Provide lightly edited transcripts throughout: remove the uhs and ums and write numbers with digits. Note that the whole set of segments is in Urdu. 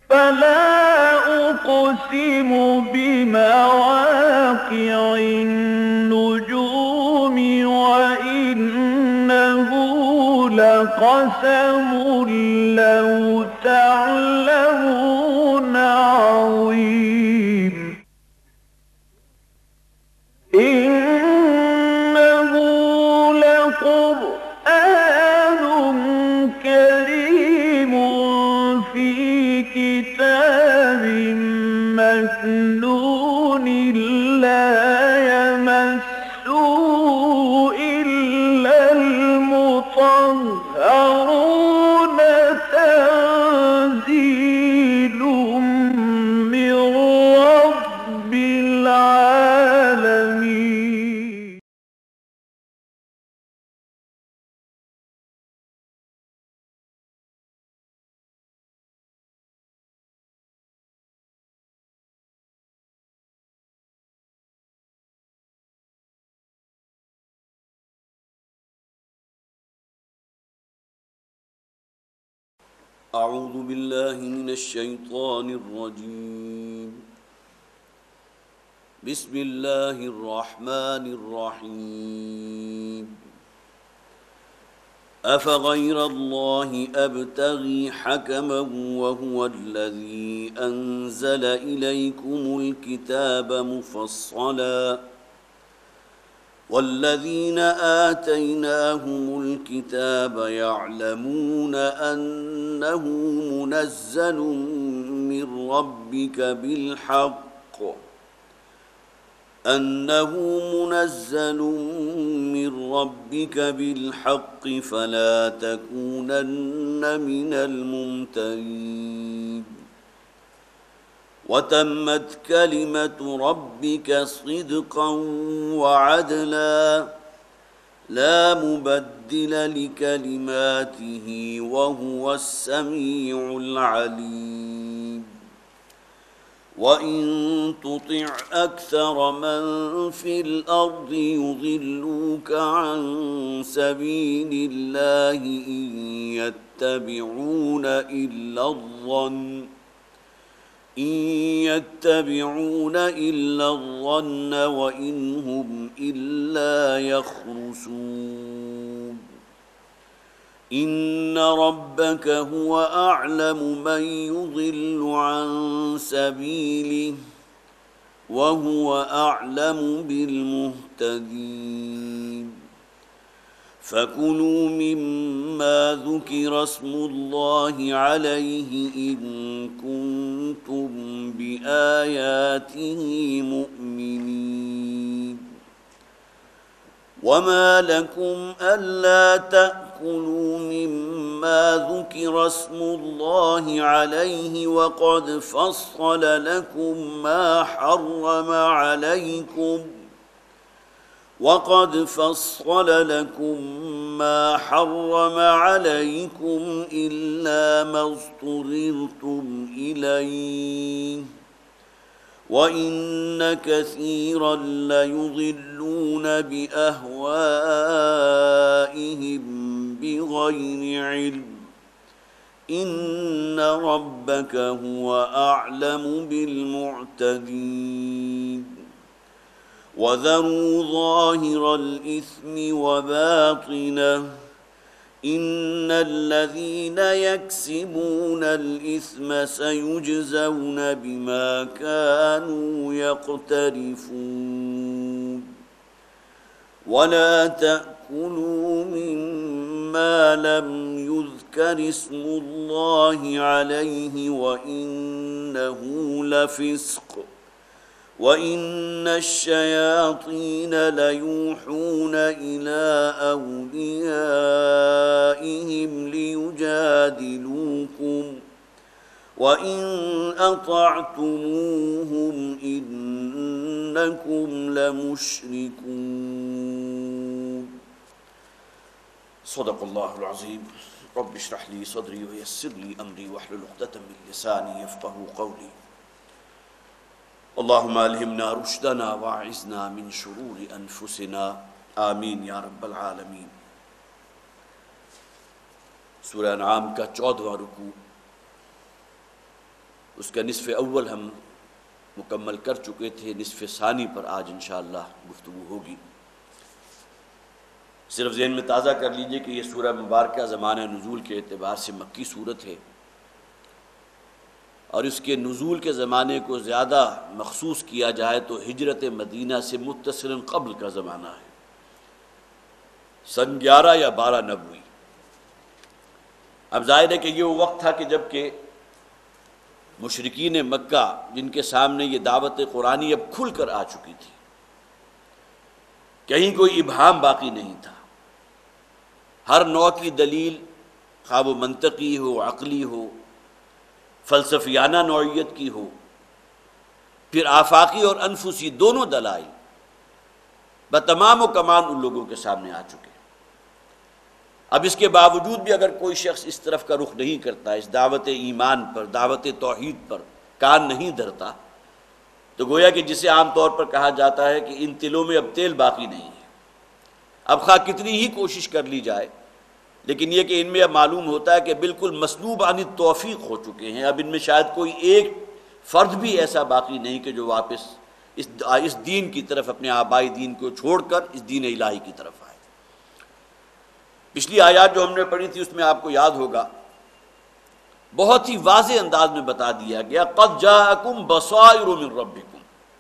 فلا أقسم بمواقع النجوم وإنه لقسم لو تعلمون عظيم إنه لقرآن كريم في كتاب مكنون لا يمسه إلا المطهرون تنزيل من رب العالمين أعوذ بالله من الشيطان الرجيم. بسم الله الرحمن الرحيم. أفغير الله أبتغي حكما وهو الذي أنزل إليكم الكتاب مفصلا والذين آتيناهم الكتاب يعلمون أنه منزل من ربك بالحق فلا تكونن من الممترين وتمت كلمة ربك صدقا وعدلا لا مبدل لكلماته وهو السميع العليم وإن تطع أكثر من في الأرض يضلوك عن سبيل الله إن يتبعون إلا الظن وإن هم إلا يخرصون إن ربك هو أعلم من يضل عن سبيله وهو أعلم بالمهتدين فكلوا مما ذكر اسم الله عليه إن كنتم بآياته مؤمنين وما لكم ألا تأكلوا مما ذكر اسم الله عليه وقد فصل لكم ما حرم عليكم إلا ما اضطررتم إليه وإن كثيرا ليضلون بأهوائهم بغير علم إن ربك هو أعلم بالمعتدين وذروا ظاهر الإثم وباطنه إن الذين يكسبون الإثم سيجزون بما كانوا يقترفون ولا تأكلوا مما لم يذكر اسم الله عليه وإنه لفسق وإن الشياطين ليوحون إلى أوليائهم ليجادلوكم وإن أطعتموهم إنكم لمشركون صدق الله العظيم. رب اشرح لي صدري ويسر لي أمري واحلل عقدة من لساني يفقهوا قولي. اللهم ألهمنا رشدنا وأعذنا من شرور أنفسنا آمین یا رب العالمین. سورہ انعام کا 14واں رکوع اس کا نصف اول ہم مکمل کر چکے تھے، نصف ثانی پر آج انشاءاللہ گفتگو ہوگی۔ صرف ذہن میں تازہ کر لیجئے کہ یہ سورہ مبارکہ زمانہ نزول کے اعتبار سے مکی صورت ہے، اور اس کے نزول کے زمانے کو زیادہ مخصوص کیا جائے تو ہجرت مدینہ سے متصلاً قبل کا زمانہ ہے، سن 11 یا 12 نبوی۔ اب ظاہر ہے کہ یہ وہ وقت تھا کہ جب کہ مشرکین مکہ جن کے سامنے یہ دعوت قرآنی اب کھل کر آ چکی تھی، کہیں کوئی ابہام باقی نہیں تھا، ہر نوع کی دلیل، خواہ وہ منطقی ہو، عقلی ہو، فلسفیانہ نوعیت کی ہو، پھر آفاقی اور انفسی دونوں دلائل بتمام و کمال ان لوگوں کے سامنے آ چکے۔ اب اس کے باوجود بھی اگر کوئی شخص اس طرف کا رخ نہیں کرتا، اس دعوت ایمان پر، دعوت توحید پر کان نہیں دھرتا، تو گویا کہ جسے عام طور پر کہا جاتا ہے کہ ان تلوں میں اب تیل باقی نہیں ہے، اب خواہ کتنی ہی کوشش کر لی جائے، لیکن یہ کہ ان میں اب معلوم ہوتا ہے کہ بالکل مسلوب عن التوفیق ہو چکے ہیں، اب ان میں شاید کوئی ایک فرد بھی ایسا باقی نہیں کہ جو واپس اس دین کی طرف، اپنے آبائی دین کو چھوڑ کر اس دین الہی کی طرف آئے۔ پچھلی آیات جو ہم نے پڑھی تھی اس میں آپ کو یاد ہوگا بہت ہی واضح انداز میں بتا دیا گیا قد جاءکم بصائر من ربکم،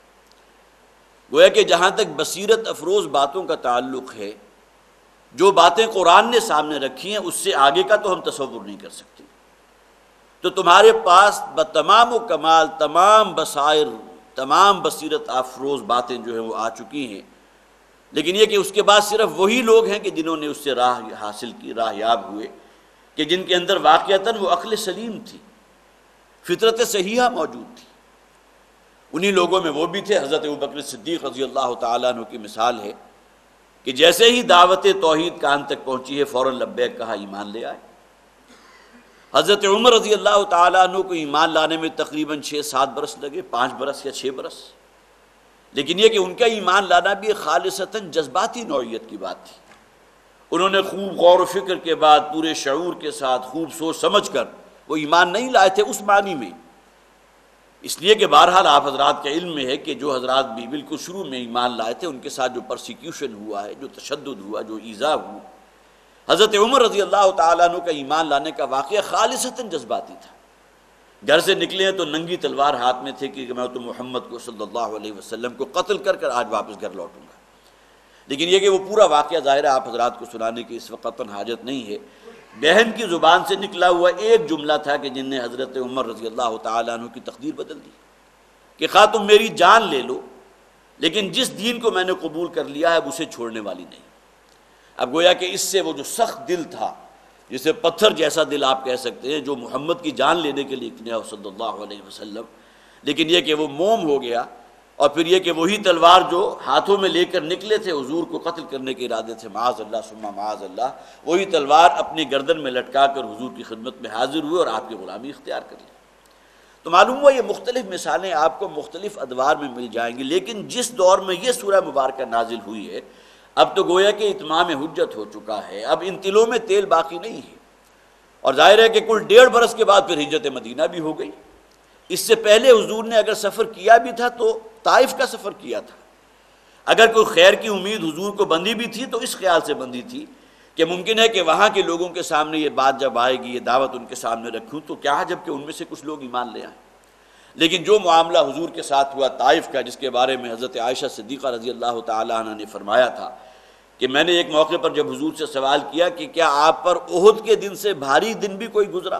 گویا کہ جہاں تک بصیرت افروز باتوں کا تعلق ہے، جو باتیں قرآن نے سامنے رکھی ہیں اس سے آگے کا تو ہم تصور نہیں کر سکتے، تو تمہارے پاس بتمام و کمال تمام بصائر، تمام بصیرت افروز باتیں جو ہیں وہ آ چکی ہیں، لیکن یہ کہ اس کے بعد صرف وہی لوگ ہیں کہ جنہوں نے اس سے راہ حاصل کی، راہ یاب ہوئے، کہ جن کے اندر واقعتاً وہ عقل سلیم تھی، فطرت صحیحہ موجود تھی۔ انہی لوگوں میں وہ بھی تھے، حضرت ابوبکر صدیق رضی اللہ تعالیٰ عنہ کی مثال ہے کہ جیسے ہی دعوت توحید کان تک پہنچی ہے فوراً لبیک کہا، ایمان لے آئے۔ حضرت عمر رضی اللہ تعالیٰ عنہ کو ایمان لانے میں تقریباً 6-7 برس لگے، 5 برس یا 6 برس، لیکن یہ کہ ان کا ایمان لانا بھی خالصتاً جذباتی نوعیت کی بات تھی۔ انہوں نے خوب غور و فکر کے بعد پورے شعور کے ساتھ خوب سوچ سمجھ کر وہ ایمان نہیں لائے تھے اس معنی میں، اس لیے کہ بہرحال آپ حضرات کے علم میں ہے کہ جو حضرات بھی بالکل شروع میں ایمان لائے تھے ان کے ساتھ جو پرسیکیوشن ہوا ہے، جو تشدد ہوا، جو ایذا ہوا، حضرت عمر رضی اللہ تعالیٰ عنہ کا ایمان لانے کا واقعہ خالصتاً جذباتی تھا۔ گھر سے نکلے ہیں تو ننگی تلوار ہاتھ میں تھے کہ میں تو محمد کو صلی اللہ علیہ وسلم کو قتل کر کر آج واپس گھر لوٹوں گا، لیکن یہ کہ وہ پورا واقعہ ظاہر ہے آپ حضرات کو سنانے کی اس وقت حاجت نہیں ہے۔ بہن کی زبان سے نکلا ہوا ایک جملہ تھا کہ جن نے حضرت عمر رضی اللہ تعالیٰ عنہ کی تقدیر بدل دی کہ خواہ تم میری جان لے لو، لیکن جس دین کو میں نے قبول کر لیا ہے اب اسے چھوڑنے والی نہیں۔ اب گویا کہ اس سے وہ جو سخت دل تھا، جسے پتھر جیسا دل آپ کہہ سکتے ہیں، جو محمد کی جان لینے کے لیے نکلا صلی اللہ علیہ وسلم، لیکن یہ کہ وہ موم ہو گیا، اور پھر یہ کہ وہی تلوار جو ہاتھوں میں لے کر نکلے تھے حضور کو قتل کرنے کے ارادے تھے، معاذ اللہ ثم معاذ اللہ، وہی تلوار اپنی گردن میں لٹکا کر حضور کی خدمت میں حاضر ہوئے اور آپ کی غلامی اختیار کر لی۔ تو معلوم ہوا یہ مختلف مثالیں آپ کو مختلف ادوار میں مل جائیں گی، لیکن جس دور میں یہ سورہ مبارکہ نازل ہوئی ہے اب تو گویا کہ اتمام حجت ہو چکا ہے، اب ان تلوں میں تیل باقی نہیں ہے، اور ظاہر ہے کہ کل 1.5 برس کے بعد پھر ہجرت مدینہ بھی ہو گئی۔ اس سے پہلے حضور نے اگر سفر کیا بھی تھا تو طائف کا سفر کیا تھا، اگر کوئی خیر کی امید حضور کو بندھی بھی تھی تو اس خیال سے بندھی تھی کہ ممکن ہے کہ وہاں کے لوگوں کے سامنے یہ بات جب آئے گی، یہ دعوت ان کے سامنے رکھوں تو کیا جب کہ ان میں سے کچھ لوگ ایمان لے آئیں، لیکن جو معاملہ حضور کے ساتھ ہوا طائف کا، جس کے بارے میں حضرت عائشہ صدیقہ رضی اللہ تعالیٰ عنہ نے فرمایا تھا کہ میں نے ایک موقع پر جب حضور سے سوال کیا کہ کیا آپ پر احد کے دن سے بھاری دن بھی کوئی گزرا،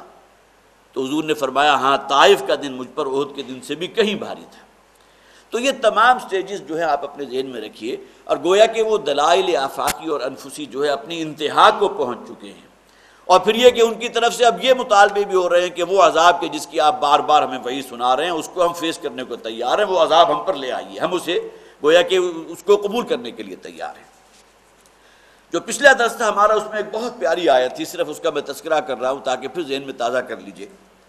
تو حضور نے فرمایا ہاں، طائف کا دن مجھ پر احد کے دن سے بھی کہیں بھاری تھا۔ تو یہ تمام سٹیجز جو ہے آپ اپنے ذہن میں رکھیے، اور گویا کہ وہ دلائل آفاقی اور انفسی جو ہے اپنی انتہا کو پہنچ چکے ہیں، اور پھر یہ کہ ان کی طرف سے اب یہ مطالبے بھی ہو رہے ہیں کہ وہ عذاب کے جس کی آپ بار بار ہمیں وحی سنا رہے ہیں اس کو ہم فیس کرنے کو تیار ہیں، وہ عذاب ہم پر لے آئیے، ہم اسے گویا کہ اس کو قبول کرنے کے لیے تیار ہیں۔ جو پچھلا درس تھا ہمارا اس میں ایک بہت پیاری آیت تھی، صرف اس کا میں تذکرہ کر رہا ہوں تاکہ پھر ذہن میں تازہ کر لیجئے۔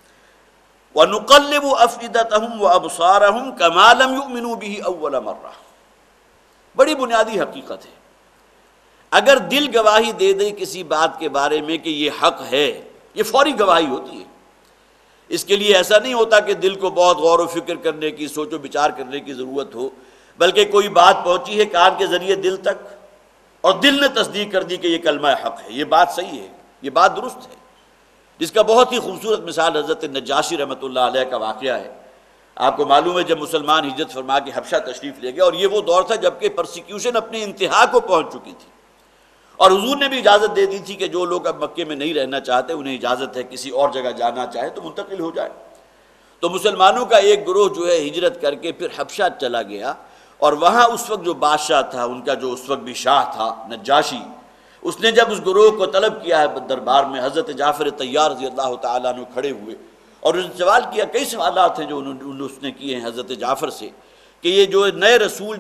وَنُقَلِّبُ أَفْئِدَتَهُمْ وَأَبْصَارَهُمْ كَمَا لَمْ يُؤْمِنُوا بِهِ أَوَّلَ مَرَّةٍ، بڑی بنیادی حقیقت ہے۔ اگر دل گواہی دے دے کسی بات کے بارے میں کہ یہ حق ہے، یہ فوری گواہی ہوتی ہے، اس کے لیے ایسا نہیں ہوتا کہ دل کو بہت غور و فکر کرنے کی، سوچ و بچار کرنے کی ضرورت ہو، بلکہ کوئی بات پہنچی ہے کان کے ذریعے دل تک اور دل نے تصدیق کر دی کہ یہ کلمہ حق ہے، یہ بات صحیح ہے، یہ بات درست ہے، جس کا بہت ہی خوبصورت مثال حضرت نجاشی رحمۃ اللہ علیہ کا واقعہ ہے۔ آپ کو معلوم ہے جب مسلمان ہجرت فرما کے حبشہ تشریف لے گئے، اور یہ وہ دور تھا جبکہ پرسیکیوشن اپنی انتہا کو پہنچ چکی تھی، اور حضور نے بھی اجازت دے دی تھی کہ جو لوگ اب مکے میں نہیں رہنا چاہتے انہیں اجازت ہے کسی اور جگہ جانا چاہے تو منتقل ہو جائے۔ تو مسلمانوں کا ایک گروہ جو ہے ہجرت کر کے پھر حبشہ چلا گیا، اور وہاں اس وقت جو بادشاہ تھا، ان کا جو اس وقت بھی شاہ تھا نجاشی، اس نے جب اس گروہ کو طلب کیا ہے دربار میں، حضرت جعفر طیار رضی اللہ تعالیٰ عنہ کھڑے ہوئے اور اس نے سوال کیا، کئی سوالات ہیں جو اس نے کیے ہیں حضرت جعفر سے، کہ یہ جو نئے رسول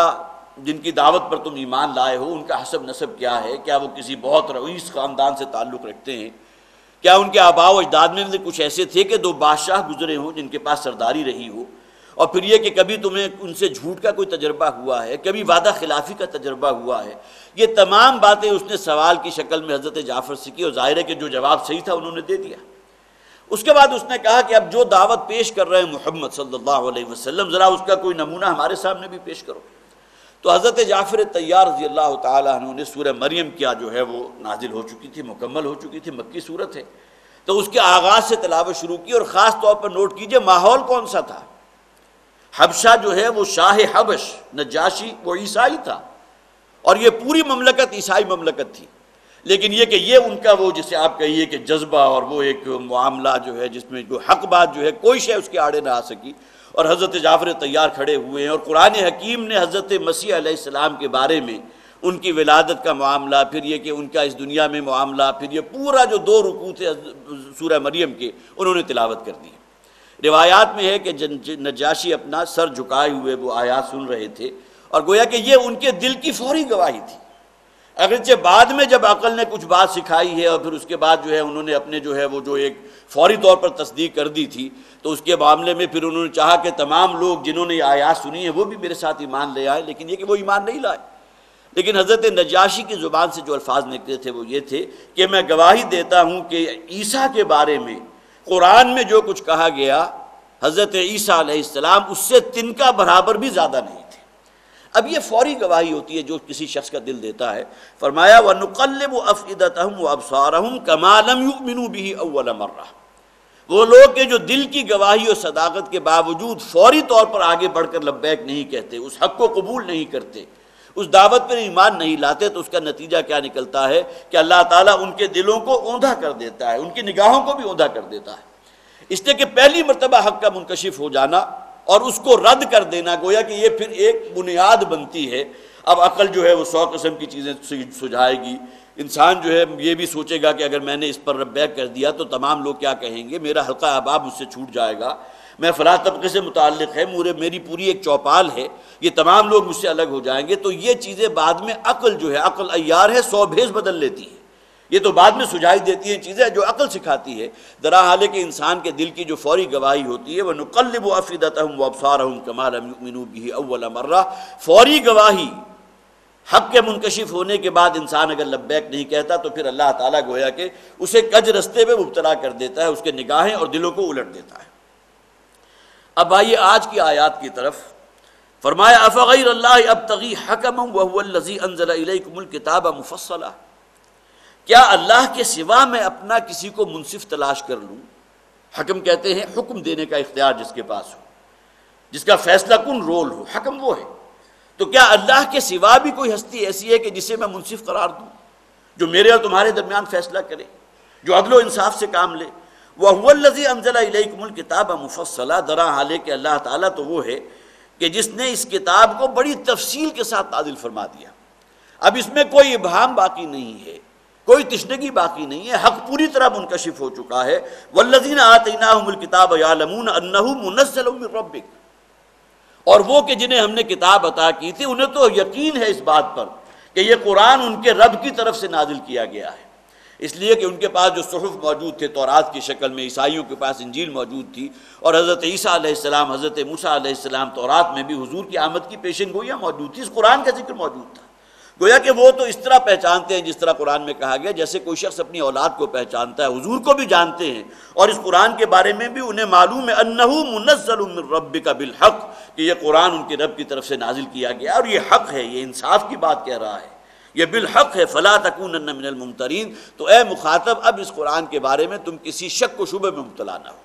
جن کی دعوت پر تم ایمان لائے ہو، ان کا حسب نسب کیا ہے، کیا وہ کسی بہت رئیس خاندان سے تعلق رکھتے ہیں، کیا ان کے آباء و اجداد میں سے کچھ ایسے تھے کہ 2 بادشاہ گزرے ہوں جن کے پاس سرداری رہی ہو، اور پھر یہ کہ کبھی تمہیں ان سے جھوٹ کا کوئی تجربہ ہوا ہے، کبھی وعدہ خلافی کا تجربہ ہوا ہے۔ یہ تمام باتیں اس نے سوال کی شکل میں حضرت جعفر سے کی، اور ظاہر ہے کہ جو جواب صحیح تھا انہوں نے دے دیا۔ اس کے بعد اس نے کہا کہ اب جو دعوت پیش کر رہے ہیں محمد صلی اللہ علیہ وسلم، ذرا اس کا کوئی نمونہ ہمارے سامنے بھی پیش کرو۔ تو حضرت جعفر طیار رضی اللہ تعالیٰ عنہ نے سورہ مریم کیا جو ہے وہ نازل ہو چکی تھی، مکمل ہو چکی تھی، مکی صورت ہے، تو اس کے آغاز سے تلاوت شروع کی، اور خاص طور پر نوٹ کیجئے ماحول کون سا تھا۔ حبشہ جو ہے وہ شاہ حبش نجاشی وہ عیسائی تھا، اور یہ پوری مملکت عیسائی مملکت تھی، لیکن یہ کہ یہ ان کا وہ جسے آپ کہیے کہ جذبہ اور وہ ایک معاملہ جو ہے جس میں جو حق بات جو ہے کوئی شے اس کے آڑے نہ آ سکی، اور حضرت جعفر طیار کھڑے ہوئے ہیں، اور قرآن حکیم نے حضرت مسیح علیہ السلام کے بارے میں ان کی ولادت کا معاملہ، پھر یہ کہ ان کا اس دنیا میں معاملہ، پھر یہ پورا جو 2 رکوع تھے سورہ مریم کے انہوں نے تلاوت کر دی۔ روایات میں ہے کہ نجاشی اپنا سر جھکائے ہوئے وہ آیات سن رہے تھے، اور گویا کہ یہ ان کے دل کی فوری گواہی تھی، اگرچہ بعد میں جب عقل نے کچھ بات سکھائی ہے اور پھر اس کے بعد جو ہے انہوں نے اپنے جو ہے وہ جو ایک فوری طور پر تصدیق کر دی تھی، تو اس کے معاملے میں پھر انہوں نے چاہا کہ تمام لوگ جنہوں نے یہ آیات سنی ہیں وہ بھی میرے ساتھ ایمان لے آئے، لیکن یہ کہ وہ ایمان نہیں لائے۔ لیکن حضرت نجاشی کی زبان سے جو الفاظ نکلے تھے وہ یہ تھے کہ میں گواہی دیتا ہوں کہ عیسیٰ کے بارے میں قرآن میں جو کچھ کہا گیا حضرت عیسیٰ علیہ السلام اس سے تنکا برابر بھی زیادہ نہیں تھے۔ اب یہ فوری گواہی ہوتی ہے جو کسی شخص کا دل دیتا ہے۔ فرمایا وَنُقَلِّبُ أَفْئِدَتَهُمْ وَأَبْصَارَهُمْ كَمَا لَمْ يُؤْمِنُوا بِهِ أَوَّلَ مَرَّةٍ، وہ لوگ کہ جو دل کی گواہی اور صداقت کے باوجود فوری طور پر آگے بڑھ کر لبیک نہیں کہتے، اس حق کو قبول نہیں کرتے، اس دعوت پر ایمان نہیں لاتے، تو اس کا نتیجہ کیا نکلتا ہے کہ اللہ تعالیٰ ان کے دلوں کو اوندھا کر دیتا ہے، ان کی نگاہوں کو بھی اوندھا کر دیتا ہے۔ اس لیے کہ پہلی مرتبہ حق کا منکشف ہو جانا اور اس کو رد کر دینا، گویا کہ یہ پھر ایک بنیاد بنتی ہے۔ اب عقل جو ہے وہ 100 قسم کی چیزیں سجھائے گی، انسان جو ہے یہ بھی سوچے گا کہ اگر میں نے اس پر لبیک کر دیا تو تمام لوگ کیا کہیں گے، میرا حلقہ احباب مجھ سے چھوٹ جائے گا، میں فلاں طبقے سے متعلق ہے، میری پوری ایک چوپال ہے، یہ تمام لوگ مجھ سے الگ ہو جائیں گے۔ تو یہ چیزیں بعد میں عقل جو ہے، عقل عیار ہے، 100 بھیس بدل لیتی ہے، یہ تو بعد میں سجھائی دیتی ہیں چیزیں جو عقل سکھاتی ہے۔ درا حال ہے کہ انسان کے دل کی جو فوری گواہی ہوتی ہے وَنُقَلِّبُ أَفْئِدَتَهُمْ وَأَبْصَارَهُمْ كَمَا لَمْ يُؤْمِنُوا بِهِ أَوَّلَ مَرَّةٍ، فوری گواہی حق کے منکشف ہونے کے بعد انسان اگر لبیک نہیں کہتا تو پھر اللہ تعالیٰ گویا کہ اسے کج رستے میں مبتلا کر دیتا ہے، اس کے نگاہیں اور دلوں کو الٹ دیتا ہے۔ اب آئیے آج کی آیات کی طرف۔ فرمایا أَفَغَيْرَ اللَّهِ أَبْتَغِي حَكَمًا وَهُوَ الَّذِي أَنزَلَ إِلَيْكُمُ الْكِتَابَ مُفَصَّلًا، کیا اللہ کے سوا میں اپنا کسی کو منصف تلاش کر لوں؟ حکم کہتے ہیں حکم دینے کا اختیار جس کے پاس ہو، جس کا فیصلہ کن رول ہو، حکم وہ ہے۔ تو کیا اللہ کے سوا بھی کوئی ہستی ایسی ہے کہ جسے میں منصف قرار دوں، جو میرے اور تمہارے درمیان فیصلہ کرے، جو عدل و انصاف سے کام لے؟ وَهُوَ الَّذِي أَنزَلَ إِلَيْكُمُ الْكِتَابَ مُفَصَّلًا، درا حال ہے کہ اللہ تعالیٰ تو وہ ہے کہ جس نے اس کتاب کو بڑی تفصیل کے ساتھ نازل فرما دیا۔ اب اس میں کوئی ابہام باقی نہیں ہے، کوئی تشنگی باقی نہیں ہے، حق پوری طرح منکشف ہو چکا ہے۔ وَالَّذِينَ آتَيْنَاهُمُ الْكِتَابَ يَعْلَمُونَ أَنَّهُ مُنَزَّلٌ مِّن رَّبِّكَ، اور وہ کہ جنہیں ہم نے کتاب عطا کی تھی انہیں تو یقین ہے اس بات پر کہ یہ قرآن ان کے رب کی طرف سے نازل کیا گیا ہے، اس لیے کہ ان کے پاس جو صحف موجود تھے تورات کی شکل میں، عیسائیوں کے پاس انجیل موجود تھی، اور حضرت عیسیٰ علیہ السلام، حضرت موسیٰ علیہ السلام، تورات میں بھی حضور کی آمد کی پیشن گوئیاں موجود تھی، اس قرآن کا ذکر موجود تھا۔ گویا کہ وہ تو اس طرح پہچانتے ہیں جس طرح قرآن میں کہا گیا، جیسے کوئی شخص اپنی اولاد کو پہچانتا ہے، حضور کو بھی جانتے ہیں، اور اس قرآن کے بارے میں بھی انہیں معلوم ہے انہ منزل من ربک بالحق، کہ یہ قرآن ان کے رب کی طرف سے نازل کیا گیا اور یہ حق ہے، یہ انصاف کی بات کہہ رہا ہے، یہ بالحق ہے، فلا تکونن من الممترین۔ تو اے مخاطب، اب اس قرآن کے بارے میں تم کسی شک و شبہ میں مبتلا نہ ہو۔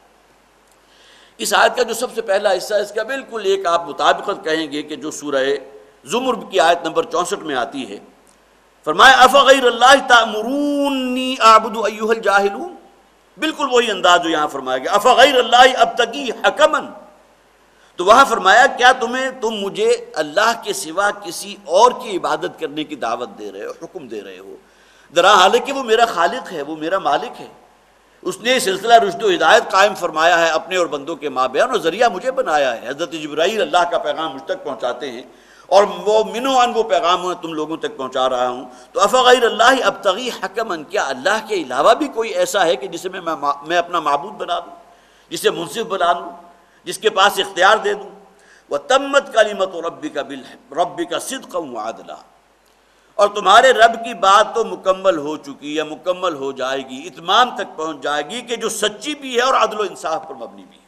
اس آیت کا جو سب سے پہلا حصہ ہے، اس کا بالکل ایک آپ مطابقت کہیں گے کہ جو سورہ زمر کی آیت نمبر 64 میں آتی ہے، فرمایا افغیر اللہ تأمرونی اعبد ایھا الجاہلون، بالکل وہی انداز جو یہاں فرمایا گیا، افغیر اللہ ابتغی حکما۔ تو وہاں فرمایا کیا تم مجھے اللہ کے سوا کسی اور کی عبادت کرنے کی دعوت دے رہے ہو، حکم دے رہے ہو، درا حالانکہ وہ میرا خالق ہے، وہ میرا مالک ہے، اس نے سلسلہ رشد و ہدایت قائم فرمایا ہے اپنے اور بندوں کے مابین، اور ذریعہ مجھے بنایا ہے۔ حضرت جبرائیل اللہ کا پیغام مجھ تک پہنچاتے ہیں، اور وہ منو ان وہ پیغام میں تم لوگوں تک پہنچا رہا ہوں۔ تو افغیر اللہ ابتغی حکما، کیا اللہ کے علاوہ بھی کوئی ایسا ہے کہ جسے میں اپنا معبود بنا دوں، جسے منصف بنا دوں، جس کے پاس اختیار دے دوں؟ وتمت کلمۃ ربک صدقا وعدلا، اور تمہارے رب کی بات تو مکمل ہو چکی ہے، مکمل ہو جائے گی، اتمام تک پہنچ جائے گی، کہ جو سچی بھی ہے اور عدل و انصاف پر مبنی بھی ہے۔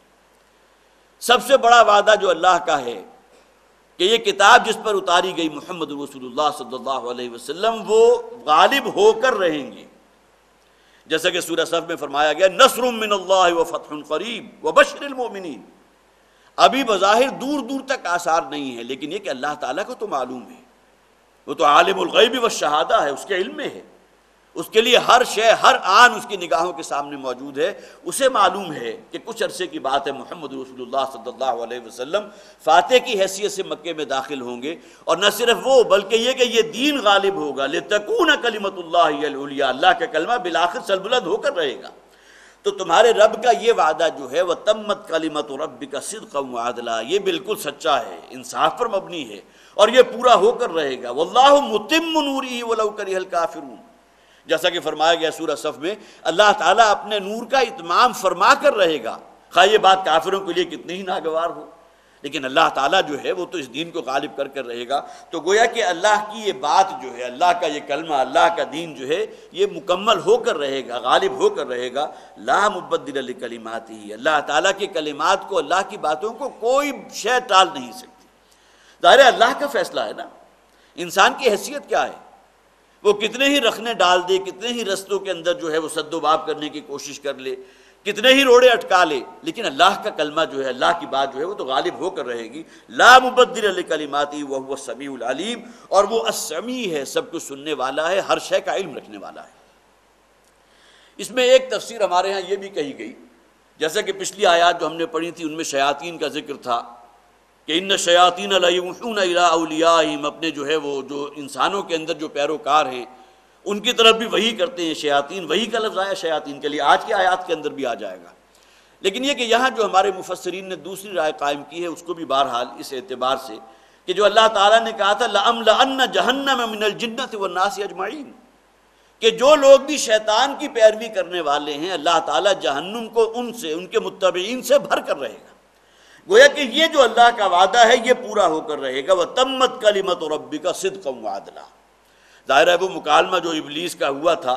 سب سے بڑا وعدہ جو اللہ کا ہے کہ یہ کتاب جس پر اتاری گئی محمد رسول اللہ صلی اللہ علیہ وسلم، وہ غالب ہو کر رہیں گے، جیسا کہ سورہ صف میں فرمایا گیا نصر من اللہ وفتح قریب وبشر المؤمنین۔ ابھی بظاہر دور دور تک آثار نہیں ہے، لیکن یہ کہ اللہ تعالیٰ کو تو معلوم ہے، وہ تو عالم الغیب والشہادہ ہے، اس کے علم میں ہے، اس کے لیے ہر شے ہر آن اس کی نگاہوں کے سامنے موجود ہے، اسے معلوم ہے کہ کچھ عرصے کی بات ہے محمد رسول اللہ صلی اللہ علیہ وسلم فاتح کی حیثیت سے مکے میں داخل ہوں گے، اور نہ صرف وہ بلکہ یہ کہ یہ دین غالب ہوگا، لتکون کلمۃ اللہ ہی العلیٰ، اللہ کا کلمہ بالآخر سربلند ہو کر رہے گا۔ تو تمہارے رب کا یہ وعدہ جو ہے وتمت کلمۃ ربک صدقا وعدلا، یہ بالکل سچا ہے، انصاف پر مبنی ہے، اور یہ پورا ہو کر رہے گا۔ واللہ متم نورہ ولو کرہ الکافرون، جیسا کہ فرمایا گیا سورہ صف میں، اللہ تعالیٰ اپنے نور کا اتمام فرما کر رہے گا، خواہ یہ بات کافروں کے لیے کتنی ہی ناگوار ہو، لیکن اللہ تعالیٰ جو ہے وہ تو اس دین کو غالب کر کر رہے گا۔ تو گویا کہ اللہ کی یہ بات جو ہے، اللہ کا یہ کلمہ، اللہ کا دین جو ہے، یہ مکمل ہو کر رہے گا، غالب ہو کر رہے گا۔ لا مبدل لکلماتہ، اللہ تعالیٰ کے کلمات کو، اللہ کی باتوں کو کوئی شے ٹال نہیں سکتی۔ ظاہر ہے اللہ کا فیصلہ ہے نا، انسان کی حیثیت کیا ہے، وہ کتنے ہی رکھنے ڈال دے، کتنے ہی رستوں کے اندر جو ہے وہ سد و باب کرنے کی کوشش کر لے، کتنے ہی روڑے اٹکا لے، لیکن اللہ کا کلمہ جو ہے، اللہ کی بات جو ہے وہ تو غالب ہو کر رہے گی۔ لا مبدل لکلماتہ وہو السمیع العلیم، اور وہ السمیع ہے، سب کچھ سننے والا ہے، ہر شے کا علم رکھنے والا ہے۔ اس میں ایک تفسیر ہمارے ہاں یہ بھی کہی گئی، جیسا کہ پچھلی آیات جو ہم نے پڑھی تھی ان میں شیاطین کا ذکر تھا کہ ان الشیاطین لیوحون الی اولیاءہم، اپنے جو ہے وہ جو انسانوں کے اندر جو پیروکار ہیں ان کی طرف بھی وحی کرتے ہیں شیاطین، وحی کا لفظ آیا شیاطین کے لیے، آج کی آیات کے اندر بھی آ جائے گا۔ لیکن یہ کہ یہاں جو ہمارے مفسرین نے دوسری رائے قائم کی ہے، اس کو بھی بہرحال اس اعتبار سے کہ جو اللہ تعالیٰ نے کہا تھا لَأَمْلَأَنَّ جَهَنَّمَ مِنَ الْجِنَّةِ وَالنَّاسِ أَجْمَعِينَ، کہ جو لوگ بھی شیطان کی پیروی کرنے والے ہیں، اللہ تعالیٰ جہنم کو ان سے، ان کے متبعین سے بھر کر رہے گا۔ گویا کہ یہ جو اللہ کا وعدہ ہے یہ پورا ہو کر رہے گا۔ وَتَمَّتْ كَلِمَةُ رَبِّكَ صِدْقًا وَعَدْلًا۔ ظاہر ہے وہ مکالمہ جو ابلیس کا ہوا تھا،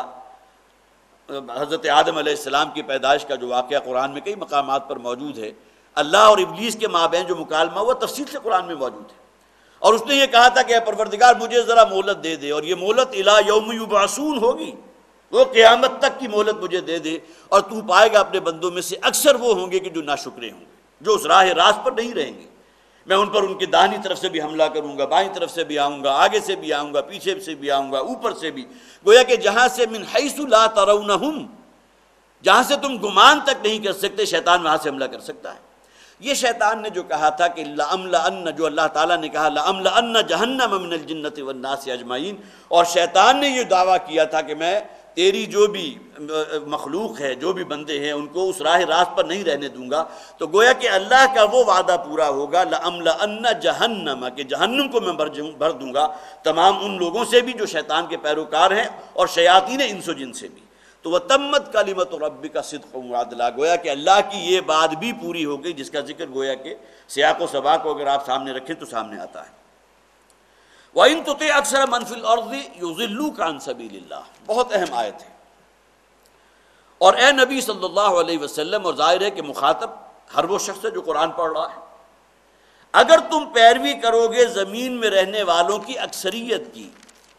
حضرت آدم علیہ السلام کی پیدائش کا جو واقعہ قرآن میں کئی مقامات پر موجود ہے، اللہ اور ابلیس کے مابین جو مکالمہ ہوا تفصیل سے قرآن میں موجود ہے، اور اس نے یہ کہا تھا کہ اے پروردگار مجھے ذرا مہلت دے دے، اور یہ مہلت الی یوم یبعثون ہوگی، وہ قیامت تک کی مہلت مجھے دے دے، اور تو پائے گا اپنے بندوں میں سے اکثر وہ ہوں گے کہ جو ناشکرے ہوں گے، جو اس راہ راست پر نہیں رہیں گے۔ میں ان پر ان کی داہنی طرف سے بھی حملہ کروں گا، بائیں طرف سے بھی آؤں گا، آگے سے بھی آؤں گا، پیچھے سے بھی آؤں گا، اوپر سے بھی، گویا کہ جہاں سے من حیث لا ترونہم، جہاں سے تم گمان تک نہیں کر سکتے، شیطان وہاں سے حملہ کر سکتا ہے۔ یہ شیطان نے جو کہا تھا کہ لَأَمْلَأَنَّ، جو اللہ تعالیٰ نے کہا لَأَمْلَأَنَّ جَهَنَّمَ مِنَ الْجِنَّةِ وَالنَّاسِ أَجْمَعِينَ، اور شیطان نے یہ دعویٰ کیا تھا کہ میں تیری جو بھی مخلوق ہے، جو بھی بندے ہیں، ان کو اس راہ راست پر نہیں رہنے دوں گا۔ تو گویا کہ اللہ کا وہ وعدہ پورا ہوگا لَأَمْلَأَنَّ جَهَنَّمَ، کہ جہنم کو میں بھر دوں گا تمام ان لوگوں سے بھی جو شیطان کے پیروکار ہیں، اور شیاطین انس و جن سے بھی۔ تو وَتَمَّتْ كَلِمَةُ رَبِّكَ صِدْقًا وَعَدْلًا، گویا کہ اللہ کی یہ بات بھی پوری ہو گئی، جس کا ذکر گویا کہ سیاق و سباق کو اگر آپ سامنے رکھیں تو سامنے آتا ہے۔ وَإِن تُطِعْ أَكْثَرَ مَنْ فِي الْأَرْضِ يُضِلُّوكَ عَنْ سَبِيلِ اللَّهِ، بہت اہم آیت ہے۔ اور اے نبی صلی اللہ علیہ وسلم، اور ظاہر ہے کہ مخاطب ہر وہ شخص ہے جو قرآن پڑھ رہا ہے، اگر تم پیروی کرو گے زمین میں رہنے والوں کی اکثریت کی،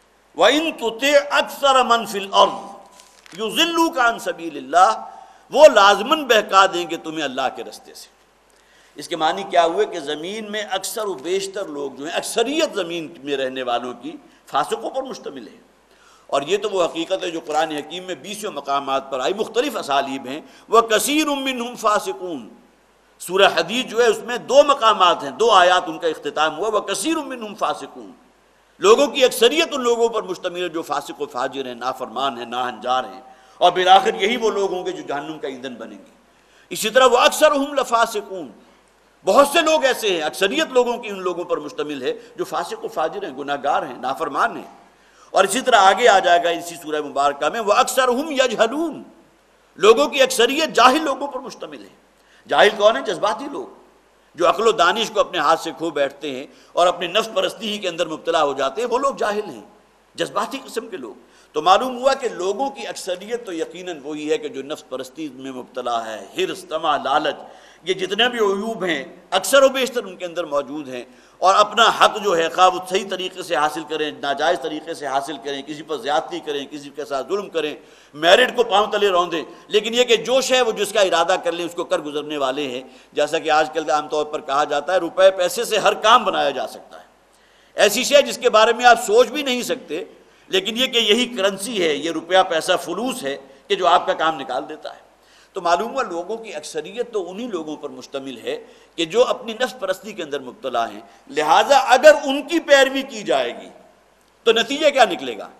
وَإِن تُطِعْ أَكْثَرَ مَنْ فِي الْأَرْضِ يُضِلُّوكَ عَنْ سَبِيلِ اللَّهِ، وہ لازماً بہکا دیں گے تمہیں اللہ کے رستے سے۔ اس کے معنی کیا ہوئے کہ زمین میں اکثر و بیشتر لوگ جو ہیں، اکثریت زمین میں رہنے والوں کی فاسقوں پر مشتمل ہے۔ اور یہ تو وہ حقیقت ہے جو قرآن حکیم میں 20 مقامات پر آئی، مختلف اسالیب ہیں۔ وَكَثِيرٌ مِّنْهُمْ فَاسِقُونَ، سورہ حدید جو ہے اس میں 2 مقامات ہیں، 2 آیات ان کا اختتام ہوا، وَكَثِيرٌ مِّنْهُمْ فَاسِقُونَ، لوگوں کی اکثریت ان لوگوں پر مشتمل ہے جو فاسق و فاجر ہیں، نافرمان ہیں، ناہنجار ہیں، اور بالآخر یہی وہ لوگ ہوں گے جو جہنم کا ایندھن بنیں گے۔ اسی طرح وَأَكْثَرُهُمْ لَفَاسِقُونَ، بہت سے لوگ ایسے ہیں، اکثریت لوگوں کی ان لوگوں پر مشتمل ہے جو فاسق و فاجر ہیں، گناہ گار ہیں، نافرمان ہیں۔ اور اسی طرح آگے آ جائے گا اسی سورہ مبارکہ میں وَأَكْثَرُهُمْ يَجْهَلُونَ، لوگوں کی اکثریت جاہل لوگوں پر مشتمل ہے۔ جاہل کون ہیں؟ جذباتی لوگ جو عقل و دانش کو اپنے ہاتھ سے کھو بیٹھتے ہیں اور اپنی نفس پرستی ہی کے اندر مبتلا ہو جاتے ہیں، وہ لوگ جاہل ہیں، جذباتی قسم کے لوگ۔ تو معلوم ہوا کہ لوگوں کی اکثریت تو یقیناً وہی ہے کہ جو نفس پرستی میں مبتلا ہے، حرص، طمع، لالچ، یہ جتنے بھی عیوب ہیں اکثر و بیشتر ان کے اندر موجود ہیں، اور اپنا حق جو ہے خواہ وہ صحیح طریقے سے حاصل کریں، ناجائز طریقے سے حاصل کریں، کسی پر زیادتی کریں، کسی کے ساتھ ظلم کریں، میرٹ کو پاؤں تلے روندیں، لیکن یہ کہ جوش ہے وہ جس کا ارادہ کر لیں اس کو کر گزرنے والے ہیں۔ جیسا کہ آج کل عام طور پر کہا جاتا ہے روپے پیسے سے ہر کام بنایا جا سکتا ہے، ایسی شے جس کے بارے میں آپ سوچ بھی نہیں سکتے، لیکن یہ کہ یہی کرنسی ہے، یہ روپیہ پیسہ فلوس ہے کہ جو آپ کا کام نکال دیتا ہے۔ تو معلوم ہوا لوگوں کی اکثریت تو انہی لوگوں پر مشتمل ہے کہ جو اپنی نفس پرستی کے اندر مبتلا ہیں، لہٰذا اگر ان کی پیروی کی جائے گی تو نتیجہ کیا نکلے گا؟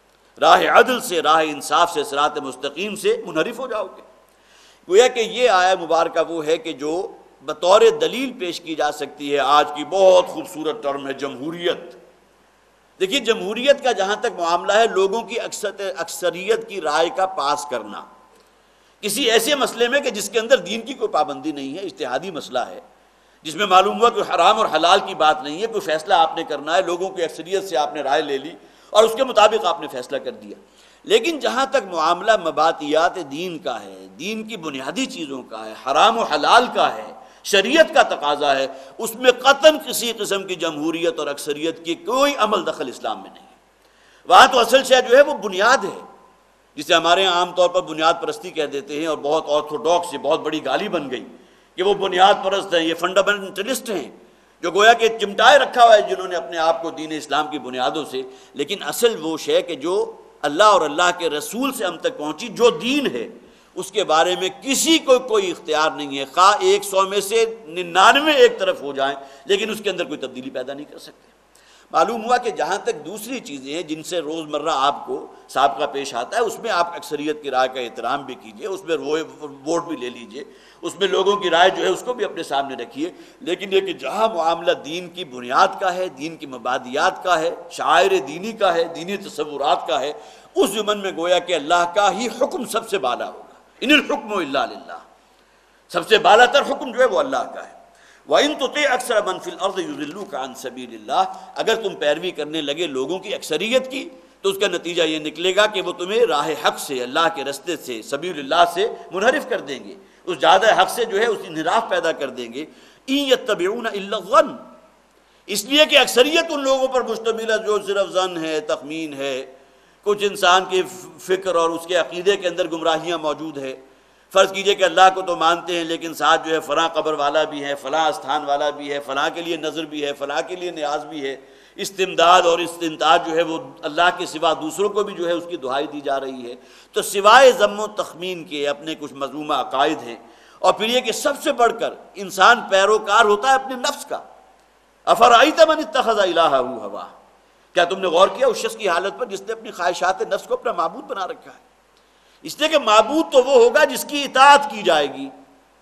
راہ عدل سے، راہ انصاف سے، صراط مستقیم سے منحرف ہو جاؤ گے۔ گویا کہ یہ آیہ مبارکہ وہ ہے کہ جو بطور دلیل پیش کی جا سکتی ہے۔ آج کی بہت خوبصورت ٹرم ہے جمہوریت۔ دیکھیے جمہوریت کا جہاں تک معاملہ ہے، لوگوں کی اکثریت کی رائے کا پاس کرنا کسی ایسے مسئلے میں کہ جس کے اندر دین کی کوئی پابندی نہیں ہے، اجتہادی مسئلہ ہے، جس میں معلوم ہوا کہ حرام اور حلال کی بات نہیں ہے، کوئی فیصلہ آپ نے کرنا ہے، لوگوں کی اکثریت سے آپ نے رائے لے لی اور اس کے مطابق آپ نے فیصلہ کر دیا۔ لیکن جہاں تک معاملہ مبادئیات دین کا ہے، دین کی بنیادی چیزوں کا ہے، حرام و حلال کا ہے، شریعت کا تقاضا ہے، اس میں قطعاً کسی قسم کی جمہوریت اور اکثریت کی کوئی عمل دخل اسلام میں نہیں ہے۔ وہاں تو اصل شے جو ہے وہ بنیاد ہے، جسے ہمارے یہاں عام طور پر بنیاد پرستی کہہ دیتے ہیں، اور بہت آرتھوڈاکس، یہ بہت بڑی گالی بن گئی کہ وہ بنیاد پرست ہیں، یہ فنڈامنٹلسٹ ہیں، جو گویا کہ چمٹائے رکھا ہوا ہے جنہوں نے اپنے آپ کو دین اسلام کی بنیادوں سے۔ لیکن اصل وہ شے کہ جو اللہ اور اللہ کے رسول سے ہم تک پہنچی، جو دین ہے، اس کے بارے میں کسی کو کوئی اختیار نہیں ہے، خواہ 100 میں سے 99 ایک طرف ہو جائیں، لیکن اس کے اندر کوئی تبدیلی پیدا نہیں کر سکتے۔ معلوم ہوا کہ جہاں تک دوسری چیزیں ہیں جن سے روزمرہ آپ کو سابقہ پیش آتا ہے، اس میں آپ اکثریت کی رائے کا احترام بھی کیجئے، اس میں ووٹ بھی لے لیجئے، اس میں لوگوں کی رائے جو ہے اس کو بھی اپنے سامنے رکھیے۔ لیکن یہ کہ جہاں معاملہ دین کی بنیاد کا ہے، دین کی مبادئیات کا ہے، شعائر دینی کا ہے، دینی تصورات کا ہے، اس ضمن میں گویا کہ اللہ کا ہی حکم سب سے بالا ہوگا۔ ان الحکم الا للہ، سب سے بالا تر حکم جو ہے وہ اللہ کا ہے۔ وَإِن تُطِعْ أَكْثَرَ مَنْ فِي الْأَرْضِ يُضِلُّوكَ عَنْ سَبِيلِ اللَّهِ، اگر تم پیروی کرنے لگے لوگوں کی اکثریت کی تو اس کا نتیجہ یہ نکلے گا کہ وہ تمہیں راہ حق سے، اللہ کے رستے سے، سبیل اللہ سے منحرف کر دیں گے، اس زیادہ حق سے جو ہے اس انحراف پیدا کر دیں گے۔ إِن يَتَّبِعُونَ إِلَّا الظَّنَّ، اس لیے کہ اکثریت ان لوگوں پر مشتمل ہے جو صرف ظن ہے، تخمین ہے، کچھ انسان کی فکر اور اس کے عقیدے کے اندر گمراہیاں موجود ہے۔ فرض کیجئے کہ اللہ کو تو مانتے ہیں لیکن ساتھ جو ہے فلاں قبر والا بھی ہے، فلاں استھان والا بھی ہے، فلاں کے لیے نظر بھی ہے، فلاں کے لیے نیاز بھی ہے، استمداد اور استنتاج جو ہے وہ اللہ کے سوا دوسروں کو بھی جو ہے اس کی دعائی دی جا رہی ہے۔ تو سوائے ذم و تخمین کے اپنے کچھ مذمومہ عقائد ہیں، اور پھر یہ کہ سب سے بڑھ کر انسان پیروکار ہوتا ہے اپنے نفس کا۔ افرأیت من اتخذ الہہ ہوا، کیا تم نے غور کیا اس شخص کی حالت پر جس نے اپنی خواہشات نفس کو اپنا معبود بنا رکھا ہے؟ اس لیے کہ معبود تو وہ ہوگا جس کی اطاعت کی جائے گی۔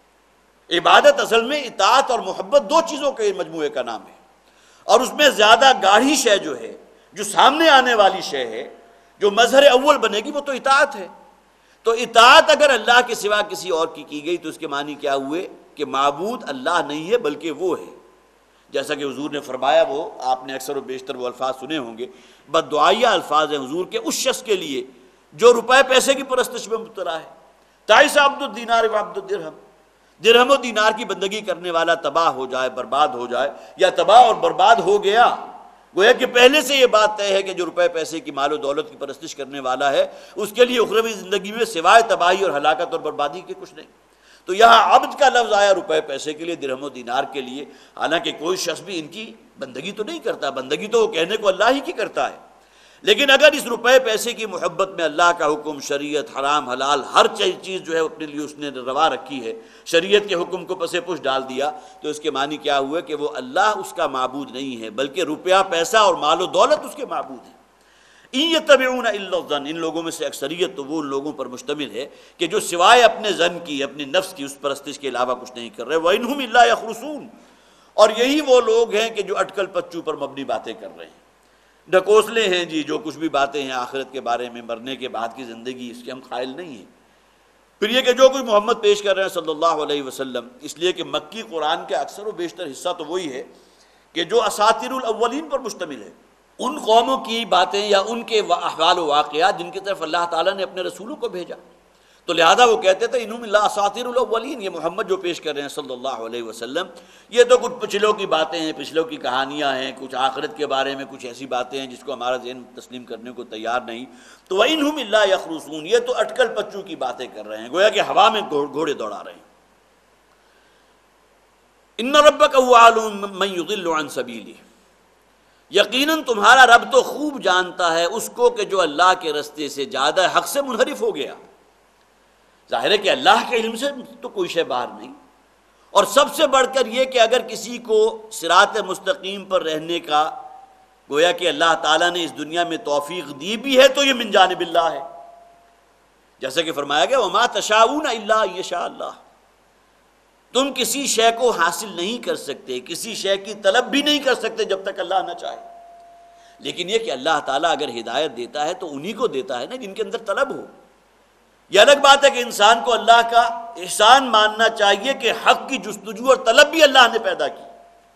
عبادت اصل میں اطاعت اور محبت 2 چیزوں کے مجموعے کا نام ہے، اور اس میں زیادہ گاڑھی شے جو ہے، جو سامنے آنے والی شے ہے، جو مظہر اول بنے گی، وہ تو اطاعت ہے۔ تو اطاعت اگر اللہ کے سوا کسی اور کی گئی تو اس کے معنی کیا ہوئے کہ معبود اللہ نہیں ہے بلکہ وہ ہے جیسا کہ حضور نے فرمایا، وہ آپ نے اکثر و بیشتر وہ الفاظ سنے ہوں گے، بددعائیہ الفاظ ہیں حضور کے اس شخص کے لیے جو روپے پیسے کی پرستش میں مبتلا ہے۔ تعیس عبد الدینار و عبد الدرہم، درہم و دینار کی بندگی کرنے والا تباہ ہو جائے، برباد ہو جائے، یا تباہ اور برباد ہو گیا۔ گویا کہ پہلے سے یہ بات طے ہے کہ جو روپے پیسے کی مال و دولت کی پرستش کرنے والا ہے اس کے لیے اخروی زندگی میں سوائے تباہی اور ہلاکت اور بربادی کے کچھ نہیں۔ تو یہاں عبد کا لفظ آیا روپے پیسے کے لیے، درہم و دینار کے لیے، حالانکہ کوئی شخص بھی ان کی بندگی تو نہیں کرتا، بندگی تو وہ کہنے کو اللہ ہی کی کرتا ہے، لیکن اگر اس روپے پیسے کی محبت میں اللہ کا حکم، شریعت، حرام حلال، ہر چیز جو ہے اپنے لیے اس نے روا رکھی ہے، شریعت کے حکم کو پس پش ڈال دیا، تو اس کے معنی کیا ہوا کہ وہ اللہ اس کا معبود نہیں ہے، بلکہ روپیہ پیسہ اور مال و دولت اس کے معبود ہیں۔ ان یتبعون الا الظن، ان لوگوں میں سے اکثریت تو وہ ان لوگوں پر مشتمل ہے کہ جو سوائے اپنے ظن کی، اپنے نفس کی اس پرستش کے علاوہ کچھ نہیں کر رہے۔ وَإِنْهُمْ إِلَّا يَخْرُصُونَ، اور یہی وہ لوگ ہیں کہ جو اٹکل پچو پر مبنی باتیں کر رہے ہیں، ڈھکوسلے ہیں جی، جو کچھ بھی باتیں ہیں آخرت کے بارے میں، مرنے کے بعد کی زندگی، اس کے ہم قائل نہیں ہیں۔ پھر یہ کہ جو کچھ محمد پیش کر رہے ہیں صلی اللہ علیہ وسلم، اس لیے کہ مکی قرآن کا اکثر و بیشتر حصہ تو وہی ہے کہ جو اساطیر الاولین پر مشتمل ہے، ان قوموں کی باتیں یا ان کے احوال و واقعات جن کی طرف اللہ تعالیٰ نے اپنے رسولوں کو بھیجا، تو لہذا وہ کہتے تھے انہم اللہ اساطیر الاولین، یہ محمد جو پیش کر رہے ہیں صلی اللہ علیہ وسلم، یہ تو کچھ پچھلوں کی باتیں ہیں، پچھلوں کی کہانیاں ہیں، کچھ آخرت کے بارے میں کچھ ایسی باتیں ہیں جس کو ہمارا ذہن تسلیم کرنے کو تیار نہیں۔ تو وَإِنْهُمْ إِلَّا يَخْرُصُونَ، یہ تو اٹکل پچو کی باتیں کر رہے ہیں، گویا کہ ہوا میں گھوڑے دوڑا رہے ہیں۔ إِنَّ رَبَّكَ هُوَ أَعْلَمُ مَن يُضِلُّ عَن سَبِيلِهِ، یقیناً تمہارا رب تو خوب جانتا ہے اس کو کہ جو اللہ کے رستے سے زیادہ حق سے منحرف ہو گیا۔ ظاہر ہے کہ اللہ کے علم سے تو کوئی شے باہر نہیں، اور سب سے بڑھ کر یہ کہ اگر کسی کو صراط مستقیم پر رہنے کا گویا کہ اللہ تعالیٰ نے اس دنیا میں توفیق دی بھی ہے تو یہ من جانب اللہ ہے، جیسا کہ فرمایا گیا وَمَا تَشَاءُونَ إِلَّا أَن يَشَاءَ اللَّهُ، تم کسی شے کو حاصل نہیں کر سکتے، کسی شے کی طلب بھی نہیں کر سکتے جب تک اللہ نہ چاہے، لیکن یہ کہ اللہ تعالیٰ اگر ہدایت دیتا ہے تو انہی کو دیتا ہے نا جن کے اندر طلب ہو۔ یہ الگ بات ہے کہ انسان کو اللہ کا احسان ماننا چاہیے کہ حق کی جستجو اور طلب بھی اللہ نے پیدا کی،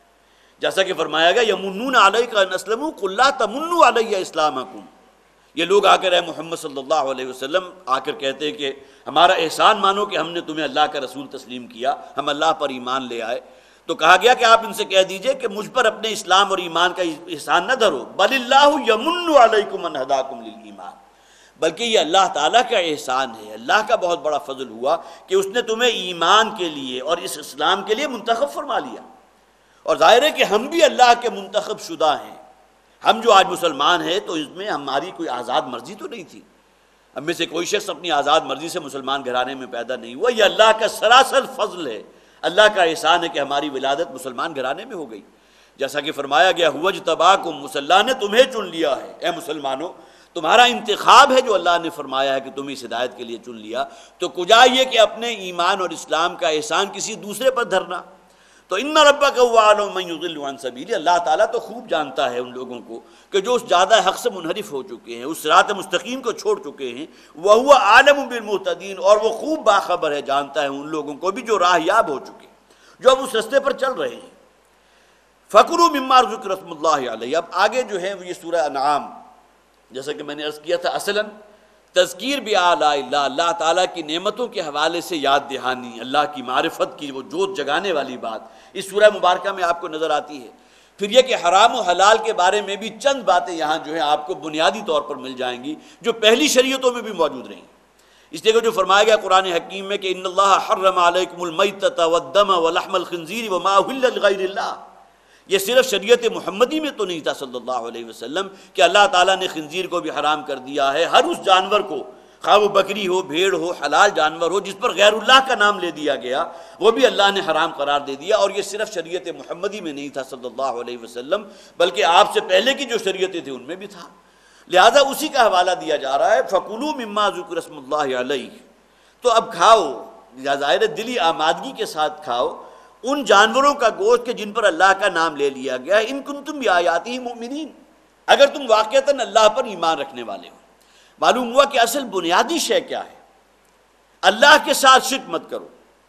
جیسا کہ فرمایا گیا یمنون علیک ان اسلموا قل لا تمنوا علی اسلامکم، یہ لوگ آ کر محمد صلی اللہ علیہ وسلم آ کر کہتے ہیں کہ ہمارا احسان مانو کہ ہم نے تمہیں اللہ کا رسول تسلیم کیا، ہم اللہ پر ایمان لے آئے، تو کہا گیا کہ آپ ان سے کہہ دیجئے کہ مجھ پر اپنے اسلام اور ایمان کا احسان نہ دھرو، بل اللہ یمن علیکم ان ہداکم للایمان، بلکہ یہ اللہ تعالیٰ کا احسان ہے، اللہ کا بہت بڑا فضل ہوا کہ اس نے تمہیں ایمان کے لیے اور اس اسلام کے لیے منتخب فرما لیا۔ اور ظاہر ہے کہ ہم بھی اللہ کے منتخب شدہ ہیں، ہم جو آج مسلمان ہیں تو اس میں ہماری کوئی آزاد مرضی تو نہیں تھی، ہم میں سے کوئی شخص اپنی آزاد مرضی سے مسلمان گھرانے میں پیدا نہیں ہوا، یہ اللہ کا سراسر فضل ہے، اللہ کا احسان ہے کہ ہماری ولادت مسلمان گھرانے میں ہو گئی، جیسا کہ فرمایا گیا هو اجتباکم، اللہ نے تمہیں چن لیا ہے، اے مسلمانوں تمہارا انتخاب ہے جو اللہ نے فرمایا ہے کہ تم اس ہدایت کے لیے چن لیا، تو کجا یہ کہ اپنے ایمان اور اسلام کا احسان کسی دوسرے پر دھرنا۔ تو ان ربک هو اعلم من یضل عن سبیلہ، اللہ تعالیٰ تو خوب جانتا ہے ان لوگوں کو کہ جو اس زیادہ حق سے منحرف ہو چکے ہیں، اس صراط مستقیم کو چھوڑ چکے ہیں، وهو اعلم بالمهتدین، اور وہ خوب باخبر ہے، جانتا ہے ان لوگوں کو بھی جو راہ یاب ہو چکے، جو اب اس رستے پر چل رہے ہیں۔ فَكُلُوا مِمَّا ذُكِرَ اسْمُ اللَّهِ عَلَيْهِ، اب آگے جو ہے یہ سورہ انعام، جیسا کہ میں نے عرض کیا تھا اصلاً تذکیر بآلاء اللہ، اللہ تعالیٰ کی نعمتوں کے حوالے سے یاد دہانی، اللہ کی معرفت کی وہ جوت جگانے والی بات اس سورہ مبارکہ میں آپ کو نظر آتی ہے۔ پھر یہ کہ حرام و حلال کے بارے میں بھی چند باتیں یہاں جو ہیں آپ کو بنیادی طور پر مل جائیں گی جو پہلی شریعتوں میں بھی موجود رہیں، اس لیے کہ جو فرمایا گیا قرآن حکیم میں کہ ان اللہ حرم علیکم المیتۃ والدم ولحم الخنزیر وما اہل لغیر اللہ، یہ صرف شریعت محمدی میں تو نہیں تھا صلی اللہ علیہ وسلم کہ اللہ تعالیٰ نے خنزیر کو بھی حرام کر دیا ہے، ہر اس جانور کو، خواہ وہ بکری ہو، بھیڑ ہو، حلال جانور ہو جس پر غیر اللہ کا نام لے دیا گیا وہ بھی اللہ نے حرام قرار دے دیا، اور یہ صرف شریعت محمدی میں نہیں تھا صلی اللہ علیہ وسلم بلکہ آپ سے پہلے کی جو شریعتیں تھیں ان میں بھی تھا، لہذا اسی کا حوالہ دیا جا رہا ہے فَكُلُوا مِمَّا ذُكِرَ اسْمُ اللَّهِ عَلَيْهِ، تو اب کھاؤ، ظاہر دلی آمادگی کے ساتھ کھاؤ ان جانوروں کا گوشت کہ جن پر اللہ کا نام لے لیا گیا ہے، ان کنتم بآیاتہ مؤمنین، اگر تم واقعتاً اللہ پر ایمان رکھنے والے ہو۔ معلوم ہوا کہ اصل بنیادی شے کیا ہے، اللہ کے ساتھ شرک مت کرو،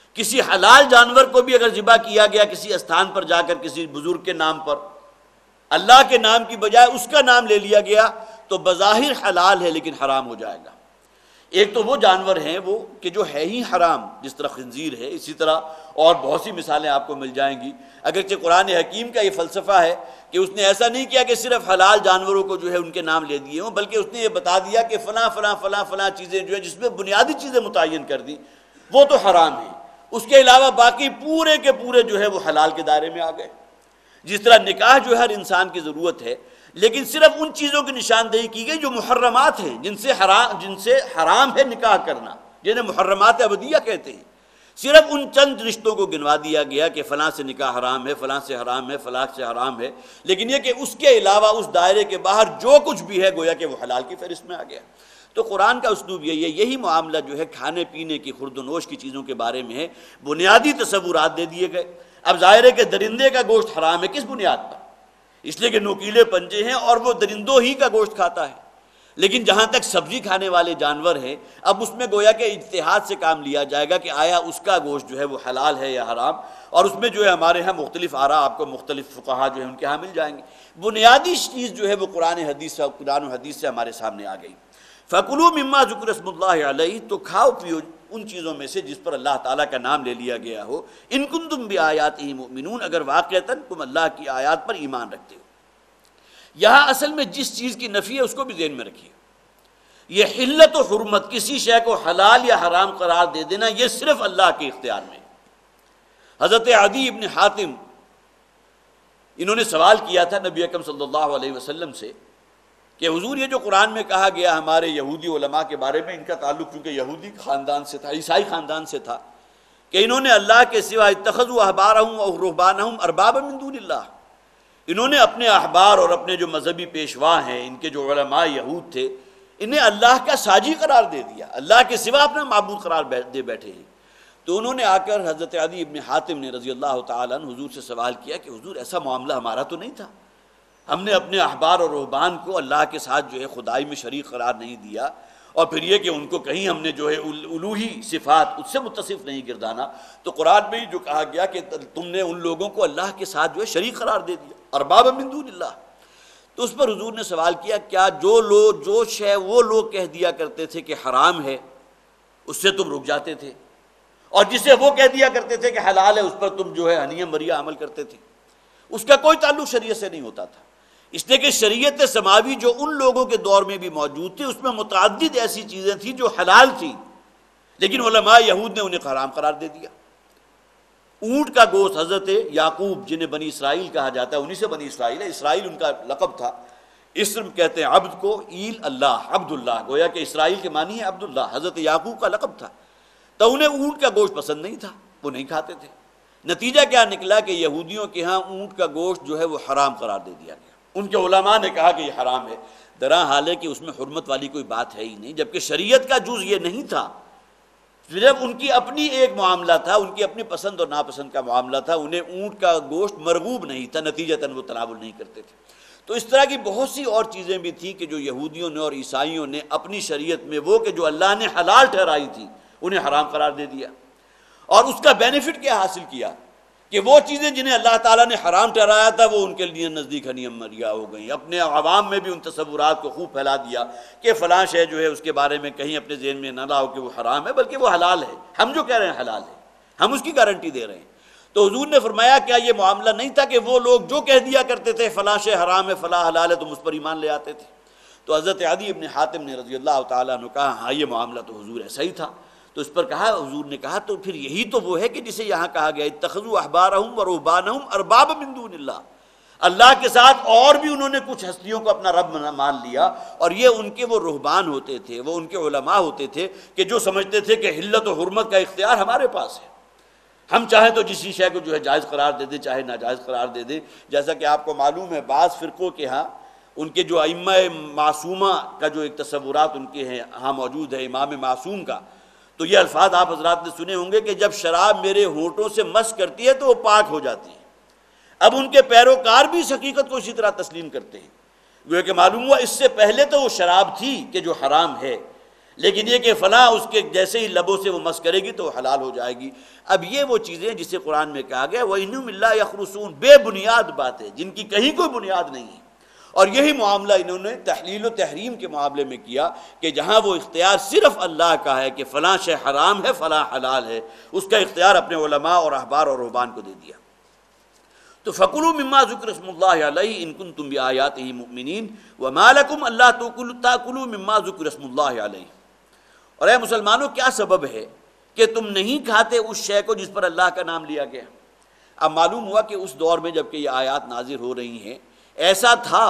کسی حلال جانور کو بھی اگر ذبح کیا گیا کسی استھان پر جا کر کسی بزرگ کے نام پر، اللہ کے نام کی بجائے اس کا نام لے لیا گیا تو بظاہر حلال ہے لیکن حرام ہو جائے گا۔ ایک تو وہ جانور ہیں وہ کہ جو ہے ہی حرام، جس طرح خنزیر ہے، اسی طرح اور بہت سی مثالیں آپ کو مل جائیں گی۔ اگرچہ قرآن حکیم کا یہ فلسفہ ہے کہ اس نے ایسا نہیں کیا کہ صرف حلال جانوروں کو جو ہے ان کے نام لے دیے ہوں، بلکہ اس نے یہ بتا دیا کہ فلاں فلاں فلاں فلاں چیزیں جو ہے جس میں بنیادی چیزیں متعین کر دی وہ تو حرام ہیں، اس کے علاوہ باقی پورے کے پورے جو ہے وہ حلال کے دائرے میں آ گئے۔ جس طرح نکاح جو ہے ہر انسان کی ضرورت ہے، لیکن صرف ان چیزوں کی نشاندہی کی گئی جو محرمات ہیں، جن سے حرام ہے نکاح کرنا، جنہیں محرمات ابدیہ کہتے ہیں۔ صرف ان چند رشتوں کو گنوا دیا گیا کہ فلاں سے نکاح حرام ہے، فلاں سے حرام ہے، فلاں سے حرام ہے، لیکن یہ کہ اس کے علاوہ اس دائرے کے باہر جو کچھ بھی ہے گویا کہ وہ حلال کی فہرست میں آ گیا۔ تو قرآن کا اسلوب یہی ہے، یہی معاملہ جو ہے کھانے پینے کی خورد و نوش کی چیزوں کے بارے میں ہے۔ بنیادی تصورات دے دیے گئے۔ اب ظاہر ہے کہ درندے کا گوشت حرام ہے، کس بنیاد پر؟ اس لیے کہ نوکیلے پنجے ہیں اور وہ درندوں ہی کا گوشت کھاتا ہے۔ لیکن جہاں تک سبزی کھانے والے جانور ہیں، اب اس میں گویا کہ اجتہاد سے کام لیا جائے گا کہ آیا اس کا گوشت جو ہے وہ حلال ہے یا حرام، اور اس میں جو ہے ہمارے ہاں مختلف آراء آپ کو مختلف فقہا جو ہے ان کے ہاں مل جائیں گے۔ بنیادی چیز جو ہے وہ قرآن و حدیث سے ہمارے سامنے آ گئی۔ فَكُلُوا مِمَّا ذُكِرَ اسْمُ اللَّهِ عَلَيْهِ، تو کھاؤ پیو ان چیزوں میں سے جس پر اللہ تعالیٰ کا نام لے لیا گیا ہو۔ ان کنتم بآیاتہ مؤمنون، اگر واقعتاً تم اللہ کی آیات پر ایمان رکھتے ہو۔ یہاں اصل میں جس چیز کی نفی ہے اس کو بھی ذہن میں رکھیے، یہ حلت و حرمت، کسی شے کو حلال یا حرام قرار دے دینا، یہ صرف اللہ کے اختیار میں ہے۔ حضرت عدی ابن حاتم انہوں نے سوال کیا تھا نبی اکرم صلی اللہ علیہ وسلم سے کہ حضور یہ جو قرآن میں کہا گیا ہمارے یہودی علماء کے بارے میں، ان کا تعلق چونکہ یہودی خاندان سے تھا، عیسائی خاندان سے تھا، کہ انہوں نے اللہ کے سوا اتخذوا احبارہم و رہبانہم اربابا من دون اللہ، انہوں نے اپنے احبار اور اپنے جو مذہبی پیشوا ہیں، ان کے جو علماء یہود تھے، انہیں اللہ کا ساجی قرار دے دیا، اللہ کے سوا اپنا معبود قرار دے بیٹھے ہیں۔ تو انہوں نے آ کر حضرت عدی ابن حاتم نے رضی اللہ تعالیٰ عنہ حضور سے سوال کیا کہ حضور ایسا معاملہ ہمارا تو نہیں تھا، ہم نے اپنے احبار اور رہبان کو اللہ کے ساتھ جو ہے خدائی میں شریک قرار نہیں دیا، اور پھر یہ کہ ان کو کہیں ہم نے جو ہے الوہی صفات اس سے متصف نہیں گردانا۔ تو قرآن میں جو کہا گیا کہ تم نے ان لوگوں کو اللہ کے ساتھ جو ہے شریک قرار دے دیا، ارباب من دون اللہ۔ تو اس پر حضور نے سوال کیا کیا جو شے وہ لوگ کہہ دیا کرتے تھے کہ حرام ہے اس سے تم رک جاتے تھے، اور جسے وہ کہہ دیا کرتے تھے کہ حلال ہے اس پر تم جو ہے ہنیہ مریہ عمل کرتے تھے؟ اس کا کوئی تعلق شریعت سے نہیں ہوتا تھا، اس لیے کہ شریعت سماوی جو ان لوگوں کے دور میں بھی موجود تھی اس میں متعدد ایسی چیزیں تھیں جو حلال تھیں، لیکن علماء یہود نے انہیں حرام قرار دے دیا۔ اونٹ کا گوشت، حضرت یعقوب جنہیں بنی اسرائیل کہا جاتا ہے، انہی سے بنی اسرائیل ہے، اسرائیل ان کا لقب تھا، اسم کہتے ہیں عبد کو، ایل اللہ، عبد اللہ، گویا کہ اسرائیل کے معنی ہے عبد اللہ، حضرت یعقوب کا لقب تھا۔ تو انہیں اونٹ کا گوشت پسند نہیں تھا، وہ نہیں کھاتے تھے۔ نتیجہ کیا نکلا کہ یہودیوں کے ہاں اونٹ کا گوشت جو ہے وہ حرام قرار دے دیا گیا، ان کے علماء نے کہا کہ یہ حرام ہے، درا حال ہے کہ اس میں حرمت والی کوئی بات ہے ہی نہیں، جبکہ شریعت کا جز یہ نہیں تھا، صرف ان کی اپنی ایک معاملہ تھا، ان کی اپنی پسند اور ناپسند کا معاملہ تھا، انہیں اونٹ کا گوشت مرغوب نہیں تھا، نتیجتاً وہ تناول نہیں کرتے تھے۔ تو اس طرح کی بہت سی اور چیزیں بھی تھیں کہ جو یہودیوں نے اور عیسائیوں نے اپنی شریعت میں وہ کہ جو اللہ نے حلال ٹھہرائی تھی انہیں حرام قرار دے دیا، اور اس کا بینیفٹ کیا حاصل کیا کہ وہ چیزیں جنہیں اللہ تعالیٰ نے حرام ٹھہرایا تھا وہ ان کے لیے نزدیک ہنیہ مریہ ہو گئیں۔ اپنے عوام میں بھی ان تصورات کو خوب پھیلا دیا کہ فلاں شے جو ہے اس کے بارے میں کہیں اپنے ذہن میں نہ لاؤ کہ وہ حرام ہے، بلکہ وہ حلال ہے، ہم جو کہہ رہے ہیں حلال ہے، ہم اس کی گارنٹی دے رہے ہیں۔ تو حضور نے فرمایا کیا یہ معاملہ نہیں تھا کہ وہ لوگ جو کہہ دیا کرتے تھے فلاں شے حرام ہے فلاں حلال ہے تم اس پر ایمان لے آتے تھے؟ تو حضرت عدی ابن حاتم نے رضی اللہ تعالیٰ عنہ کہا ہاں یہ معاملہ تو حضور ایسا ہی تھا۔ تو اس پر کہا، حضور نے کہا تو پھر یہی تو وہ ہے کہ جسے یہاں کہا گیا اتخذوا احبارہم و رہبانہم اربابا من دون اللہ، اللہ کے ساتھ اور بھی انہوں نے کچھ ہستیوں کو اپنا رب مان لیا، اور یہ ان کے وہ رہبان ہوتے تھے، وہ ان کے علماء ہوتے تھے کہ جو سمجھتے تھے کہ حلت و حرمت کا اختیار ہمارے پاس ہے، ہم چاہیں تو جسی شے کو جو ہے جائز قرار دے دیں چاہے ناجائز قرار دے دیں۔ جیسا کہ آپ کو معلوم ہے بعض فرقوں کے ہاں ان کے جو ائمہ معصومہ کا جو ایک تصورات ان کے ہیں ہاں موجود ہے، امام معصوم کا، تو یہ الفاظ آپ حضرات نے سنے ہوں گے کہ جب شراب میرے ہونٹوں سے مس کرتی ہے تو وہ پاک ہو جاتی ہے۔ اب ان کے پیروکار بھی اس حقیقت کو اسی طرح تسلیم کرتے ہیں، وہ کہ معلوم ہوا اس سے پہلے تو وہ شراب تھی کہ جو حرام ہے، لیکن یہ کہ فلاں اس کے جیسے ہی لبوں سے وہ مس کرے گی تو وہ حلال ہو جائے گی۔ اب یہ وہ چیزیں جسے قرآن میں کہا گیا وَإِنْهُمْ إِلَّا يَخْرُصُونَ، بے بنیاد باتیں جن کی کہیں کوئی بنیاد نہیں ہے۔ اور یہی معاملہ انہوں نے تحلیل و تحریم کے معاملے میں کیا کہ جہاں وہ اختیار صرف اللہ کا ہے کہ فلاں شے حرام ہے فلاں حلال ہے، اس کا اختیار اپنے علماء اور احبار اور رہبان کو دے دیا۔ تو فَكُلُوا مِمَّا ذُكِرَ اسْمُ اللَّهِ عَلَيْهِ إِن كُنتُم بِآيَاتِهِ مُؤْمِنِينَ وَمَا لَكُمْ أَلَّا تَأْكُلُوا مِمَّا ذُكِرَ اسْمُ اللَّهِ عَلَيْهِ، اور اے مسلمانوں کیا سبب ہے کہ تم نہیں کھاتے اس شے کو جس پر اللہ کا نام لیا گیا؟ اب معلوم ہوا کہ اس دور میں جب کہ یہ آیات نازل ہو رہی ہیں ایسا تھا،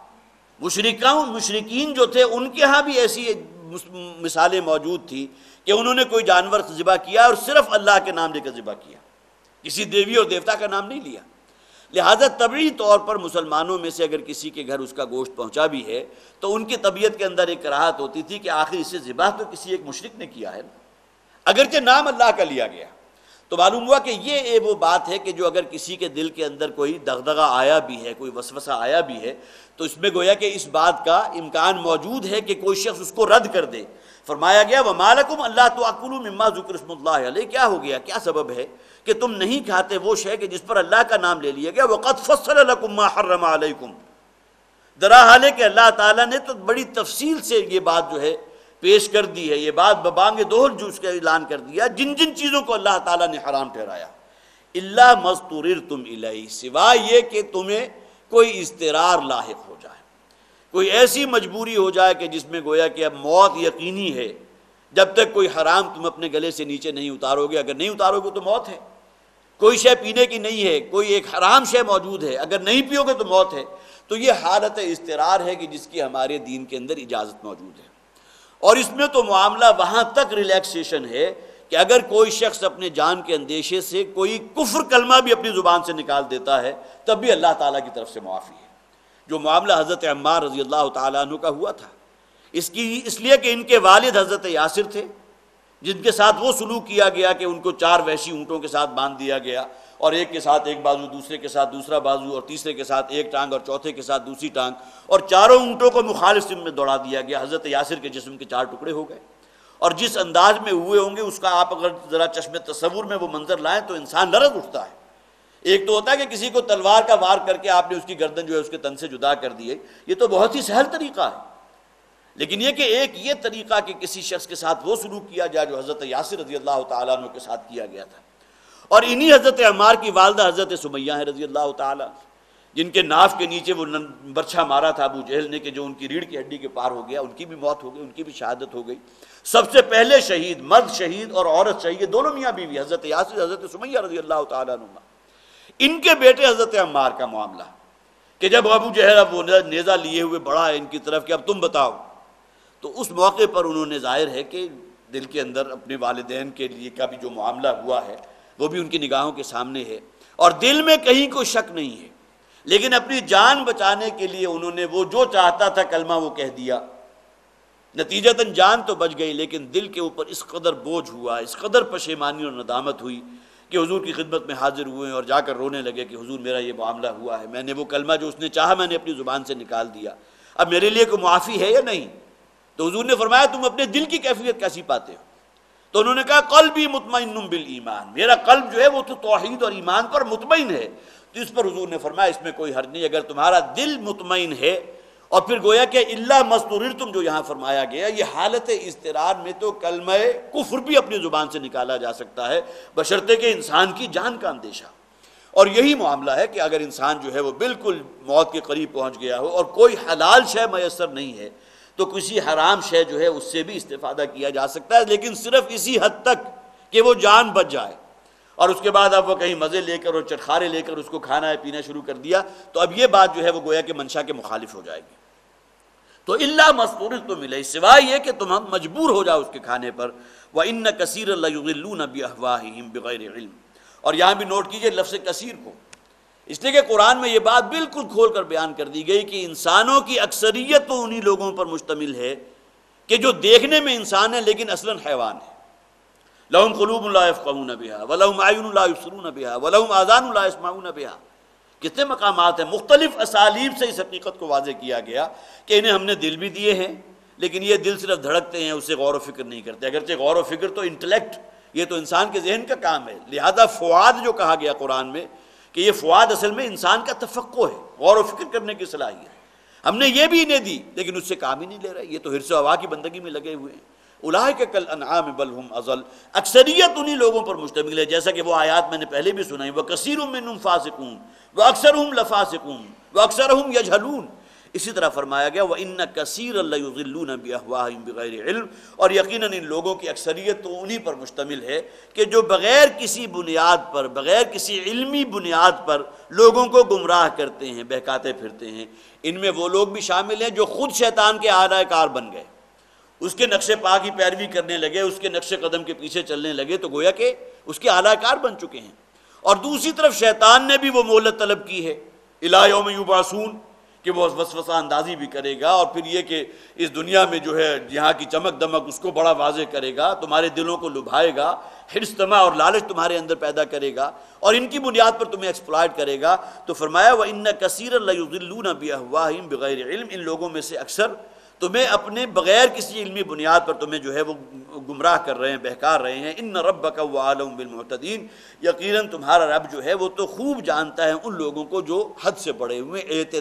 مشرکین جو تھے ان کے ہاں بھی ایسی مثالیں موجود تھی کہ انہوں نے کوئی جانور ذبح کیا اور صرف اللہ کے نام لے کر ذبح کیا، کسی دیوی اور دیوتا کا نام نہیں لیا۔ لہذا طبعی طور پر مسلمانوں میں سے اگر کسی کے گھر اس کا گوشت پہنچا بھی ہے تو ان کی طبیعت کے اندر ایک کراہت ہوتی تھی کہ آخر اسے ذبح تو کسی ایک مشرک نے کیا ہے، اگرچہ نام اللہ کا لیا گیا۔ تو معلوم ہوا کہ یہ وہ بات ہے کہ جو اگر کسی کے دل کے اندر کوئی دغدغہ آیا بھی ہے، کوئی وسوسہ آیا بھی ہے، تو اس میں گویا کہ اس بات کا امکان موجود ہے کہ کوئی شخص اس کو رد کر دے۔ فرمایا گیا وَمَا لَكُمْ أَلَّا تَأْكُلُوا مِمَّا ذُكِرَ اسْمُ اللَّهِ عَلَيْهِ، کیا ہو گیا، کیا سبب ہے کہ تم نہیں کھاتے وہ شے کہ جس پر اللہ کا نام لے لیا گیا۔ وَقَدْ فَصَّلَ لَكُمْ مَا حَرَّمَ عَلَيْكُمْ، درا حال ہے کہ اللہ تعالیٰ نے تو بڑی تفصیل سے یہ بات جو ہے پیش کر دی ہے، یہ بات ببانگ دوہر جو اس کا اعلان کر دیا جن جن چیزوں کو اللہ تعالیٰ نے حرام ٹھہرایا۔ إِلَّا مَا اضْطُرِرْتُمْ إِلَيْهِ، سوائے یہ کہ تمہیں کوئی اضطرار لاحق ہو جائے، کوئی ایسی مجبوری ہو جائے کہ جس میں گویا کہ اب موت یقینی ہے، جب تک کوئی حرام تم اپنے گلے سے نیچے نہیں اتارو گے، اگر نہیں اتارو گے تو موت ہے، کوئی شے پینے کی نہیں ہے، کوئی ایک حرام شے موجود ہے، اگر نہیں پیو گے تو موت ہے، تو یہ حالت اضطرار ہے کہ جس کی ہمارے دین کے اندر اجازت موجود ہے۔ اور اس میں تو معاملہ وہاں تک ریلیکسیشن ہے کہ اگر کوئی شخص اپنے جان کے اندیشے سے کوئی کفر کلمہ بھی اپنی زبان سے نکال دیتا ہے تب بھی اللہ تعالیٰ کی طرف سے معافی ہے، جو معاملہ حضرت عمار رضی اللہ تعالیٰ عنہ کا ہوا تھا۔ اس لیے کہ ان کے والد حضرت یاسر تھے جن کے ساتھ وہ سلوک کیا گیا کہ ان کو 4 وحشی اونٹوں کے ساتھ باندھ دیا گیا، اور ایک کے ساتھ ایک بازو، دوسرے کے ساتھ دوسرا بازو، اور تیسرے کے ساتھ ایک ٹانگ، اور چوتھے کے ساتھ دوسری ٹانگ، اور چاروں اونٹوں کو مخالف سمت میں دوڑا دیا گیا۔ حضرت یاسر کے جسم کے 4 ٹکڑے ہو گئے، اور جس انداز میں ہوئے ہوں گے اس کا آپ اگر ذرا چشم تصور میں وہ منظر لائیں تو انسان لرز اٹھتا ہے۔ ایک تو ہوتا ہے کہ کسی کو تلوار کا وار کر کے آپ نے اس کی گردن جو ہے اس کے تن سے جدا کر دی ہے، یہ تو بہت ہی سہل طریقہ ہے، لیکن یہ کہ ایک یہ طریقہ کہ کسی شخص کے ساتھ وہ سلوک کیا جائے جو حضرت یاسر رضی اللہ تعالیٰ عنہ کے ساتھ کیا گیا تھا۔ اور انہی حضرت عمار کی والدہ حضرت سمیہ ہے رضی اللہ تعالیٰ، جن کے ناف کے نیچے وہ برچھا مارا تھا ابو جہل نے کہ جو ان کی ریڑھ کی ہڈی کے پار ہو گیا، ان کی بھی موت ہو گئی، ان کی بھی شہادت ہو گئی۔ سب سے پہلے شہید، مرد شہید اور عورت شہید، دونوں میاں بیوی، حضرت یاسر حضرت سمیہ رضی اللہ تعالیٰ عنہ۔ ان کے بیٹے حضرت عمار کا معاملہ کہ جب ابو جہل اب وہ نیزہ لیے ہوئے بڑھا ہے ان کی طرف کہ اب تم بتاؤ، تو اس موقع پر انہوں نے ظاہر ہے کہ دل کے اندر اپنے والدین کے لیے کا بھی جو معاملہ ہوا ہے وہ بھی ان کی نگاہوں کے سامنے ہے، اور دل میں کہیں کوئی شک نہیں ہے، لیکن اپنی جان بچانے کے لیے انہوں نے وہ جو چاہتا تھا کلمہ وہ کہہ دیا۔ نتیجتاً جان تو بچ گئی، لیکن دل کے اوپر اس قدر بوجھ ہوا، اس قدر پشیمانی اور ندامت ہوئی کہ حضور کی خدمت میں حاضر ہوئے اور جا کر رونے لگے کہ حضور میرا یہ معاملہ ہوا ہے، میں نے وہ کلمہ جو اس نے چاہا میں نے اپنی زبان سے نکال دیا، اب میرے لیے کوئی معافی ہے یا نہیں؟ تو حضور نے فرمایا تم اپنے دل کی کیفیت کیسی پاتے ہو؟ تو انہوں نے کہا قلبی مطمئن بالایمان، میرا قلب جو ہے وہ تو توحید اور ایمان پر مطمئن ہے۔ تو اس پر حضور نے فرمایا اس میں کوئی حرج نہیں، اگر تمہارا دل مطمئن ہے، اور پھر گویا کہ الا مستوررتم جو یہاں فرمایا گیا، یہ حالت اضطرار میں تو کلمہ کفر بھی اپنی زبان سے نکالا جا سکتا ہے بشرطے کہ انسان کی جان کا اندیشہ۔ اور یہی معاملہ ہے کہ اگر انسان جو ہے وہ بالکل موت کے قریب پہنچ گیا ہو اور کوئی حلال شے میسر نہیں ہے تو کسی حرام شے جو ہے اس سے بھی استفادہ کیا جا سکتا ہے، لیکن صرف اسی حد تک کہ وہ جان بچ جائے، اور اس کے بعد اب وہ کہیں مزے لے کر اور چٹخارے لے کر اس کو کھانا ہے پینا شروع کر دیا تو اب یہ بات جو ہے وہ گویا کہ منشا کے مخالف ہو جائے گی۔ تو الا مستوررتم الیہ، سوائے یہ کہ تم مجبور ہو جاؤ اس کے کھانے پر۔ وَإِنَّ كَثِيرًا لَيُضِلُّونَ بِأَهْوَائِهِمْ بِغَيْرِ علم، اور یہاں بھی نوٹ کیجئے لفظ کثیر کو، اس لیے کہ قرآن میں یہ بات بالکل کھول کر بیان کر دی گئی کہ انسانوں کی اکثریت تو انہی لوگوں پر مشتمل ہے کہ جو دیکھنے میں انسان ہے لیکن اصلاً حیوان ہے۔ لَهُمْ قُلُوبٌ لَا يَفْقَهُونَ بِهَا وَلَهُمْ أَعْيُنٌ لَا يُبْصِرُونَ بِهَا وَلَهُمْ آذَانٌ لَا يَسْمَعُونَ بِهَا۔ کتنے مقامات ہیں، مختلف اسالیب سے اس حقیقت کو واضح کیا گیا کہ انہیں ہم نے دل بھی دیے ہیں لیکن یہ دل صرف دھڑکتے ہیں، اسے غور و فکر نہیں کرتے، اگرچہ غور و فکر تو انٹلیکٹ، یہ تو انسان کے ذہن کا کام ہے، لہذا فؤاد جو کہا گیا قرآن میں کہ یہ فؤاد اصل میں انسان کا تفقع ہے، غور و فکر کرنے کی صلاحیت، ہم نے یہ بھی انہیں دی لیکن اس سے کام ہی نہیں لے رہے، یہ تو حرص و ہوا کی بندگی میں لگے ہوئے ہیں۔ اولئک کالانعام بل ہم اضل، اکثریت انہی لوگوں پر مشتمل ہے، جیسا کہ وہ آیات میں نے پہلے بھی سنائی، وکثیر منہم فاسقون واکثرہم لفاسقون واکثرہم یجہلون، اسی طرح فرمایا گیا وَإِنَّ كَثِيرًا لَيُضِلُّونَ بِأَهْوَائِهِمْ بِغَيْرِ علم، اور یقیناً ان لوگوں کی اکثریت تو انہی پر مشتمل ہے کہ جو بغیر کسی بنیاد پر، بغیر کسی علمی بنیاد پر لوگوں کو گمراہ کرتے ہیں، بہکاتے پھرتے ہیں۔ ان میں وہ لوگ بھی شامل ہیں جو خود شیطان کے آلہ کار بن گئے، اس کے نقش پا کی پیروی کرنے لگے، اس کے نقش قدم کے پیچھے چلنے لگے، تو گویا کہ اس کے آلہ کار بن چکے ہیں۔ اور دوسری طرف شیطان نے بھی وہ مہلت طلب کی ہے الی یوم یبعثون، کہ وہ وسوسہ اندازی بھی کرے گا، اور پھر یہ کہ اس دنیا میں جو ہے یہاں کی چمک دمک اس کو بڑا واضح کرے گا، تمہارے دلوں کو لبھائے گا، حرص طمع اور لالچ تمہارے اندر پیدا کرے گا، اور ان کی بنیاد پر تمہیں ایکسپلائٹ کرے گا۔ تو فرمایا وَإِنَّ كَثِيرًا لَيُضِلُّونَ بِأَهْوَائِهِمْ بِغَيْرِ علم، ان لوگوں میں سے اکثر تمہیں اپنے بغیر کسی علمی بنیاد پر تمہیں جو ہے وہ گمراہ کر رہے ہیں، بہکار رہے ہیں۔ ان ربک هو اعلم بالمعتدین، یقیناً تمہارا رب جو ہے وہ تو خوب جانتا ہے ان لوگوں کو جو حد سے بڑھے ہوئے،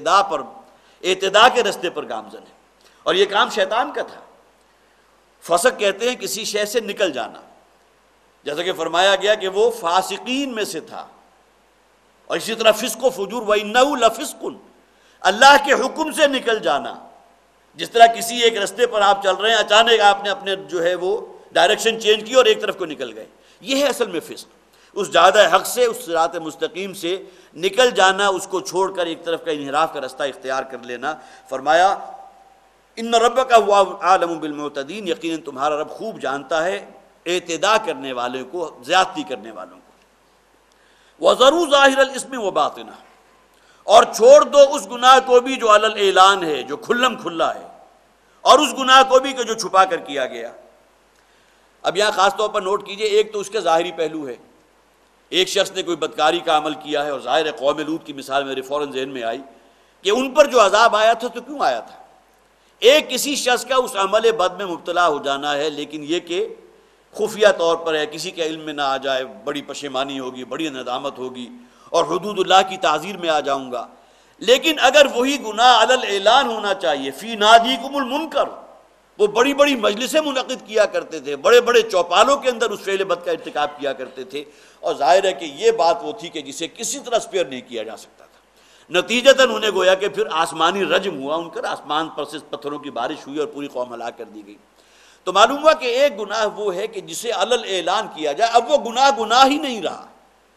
اعتداء کے رستے پر گامزن ہے۔ اور یہ کام شیطان کا تھا۔ فسق کہتے ہیں کسی شے سے نکل جانا، جیسا کہ فرمایا گیا کہ وہ فاسقین میں سے تھا، اور اسی طرح فسق و فجور وَإِنَّهُ لَفِسْقٌ، اللہ کے حکم سے نکل جانا۔ جس طرح کسی ایک رستے پر آپ چل رہے ہیں، اچانک آپ نے اپنے جو ہے وہ ڈائریکشن چینج کی اور ایک طرف کو نکل گئے، یہ ہے اصل میں فسق، اس جادہ حق سے، اس صراط مستقیم سے نکل جانا، اس کو چھوڑ کر ایک طرف کا انحراف کا رستہ اختیار کر لینا۔ فرمایا ان ربک هو اعلم بالمعتدین، یقیناً تمہارا رب خوب جانتا ہے اعتداء کرنے والوں کو، زیادتی کرنے والوں کو۔ وَذَرُوا ظَاهِرَ الْإِثْمِ وَبَاطِنَهُ، اور چھوڑ دو اس گناہ کو بھی جو علی الاعلان ہے، جو کھلم کھلا ہے، اور اس گناہ کو بھی کہ جو چھپا کر کیا گیا۔ اب یہاں خاص طور پر نوٹ کیجئے، ایک تو اس کے ظاہری پہلو ہے، ایک شخص نے کوئی بدکاری کا عمل کیا ہے، اور ظاہر ہے قوم لوط کی مثال میرے فوراً ذہن میں آئی کہ ان پر جو عذاب آیا تھا تو کیوں آیا تھا۔ ایک کسی شخص کا اس عمل بد میں مبتلا ہو جانا ہے، لیکن یہ کہ خفیہ طور پر ہے، کسی کے علم میں نہ آ جائے، بڑی پشیمانی ہوگی، بڑی ندامت ہوگی، اور حدود اللہ کی تعزیر میں آ جاؤں گا۔ لیکن اگر وہی گناہ علی الاعلان ہونا چاہیے، فی نادیکم المنکر، وہ بڑی بڑی مجلسیں منعقد کیا کرتے تھے، بڑے بڑے چوپالوں کے اندر اس فعل بد کا ارتکاب کیا کرتے تھے، اور ظاہر ہے کہ یہ بات وہ تھی کہ جسے کسی طرح اسپیئر نہیں کیا جا سکتا تھا۔ نتیجتاً انہیں گویا کہ پھر آسمانی رجم ہوا ان پر، آسمان پر سے پتھروں کی بارش ہوئی اور پوری قوم ہلاک کر دی گئی۔ تو معلوم ہوا کہ ایک گناہ وہ ہے کہ جسے علی الاعلان کیا جائے، اب وہ گناہ ہی نہیں رہا۔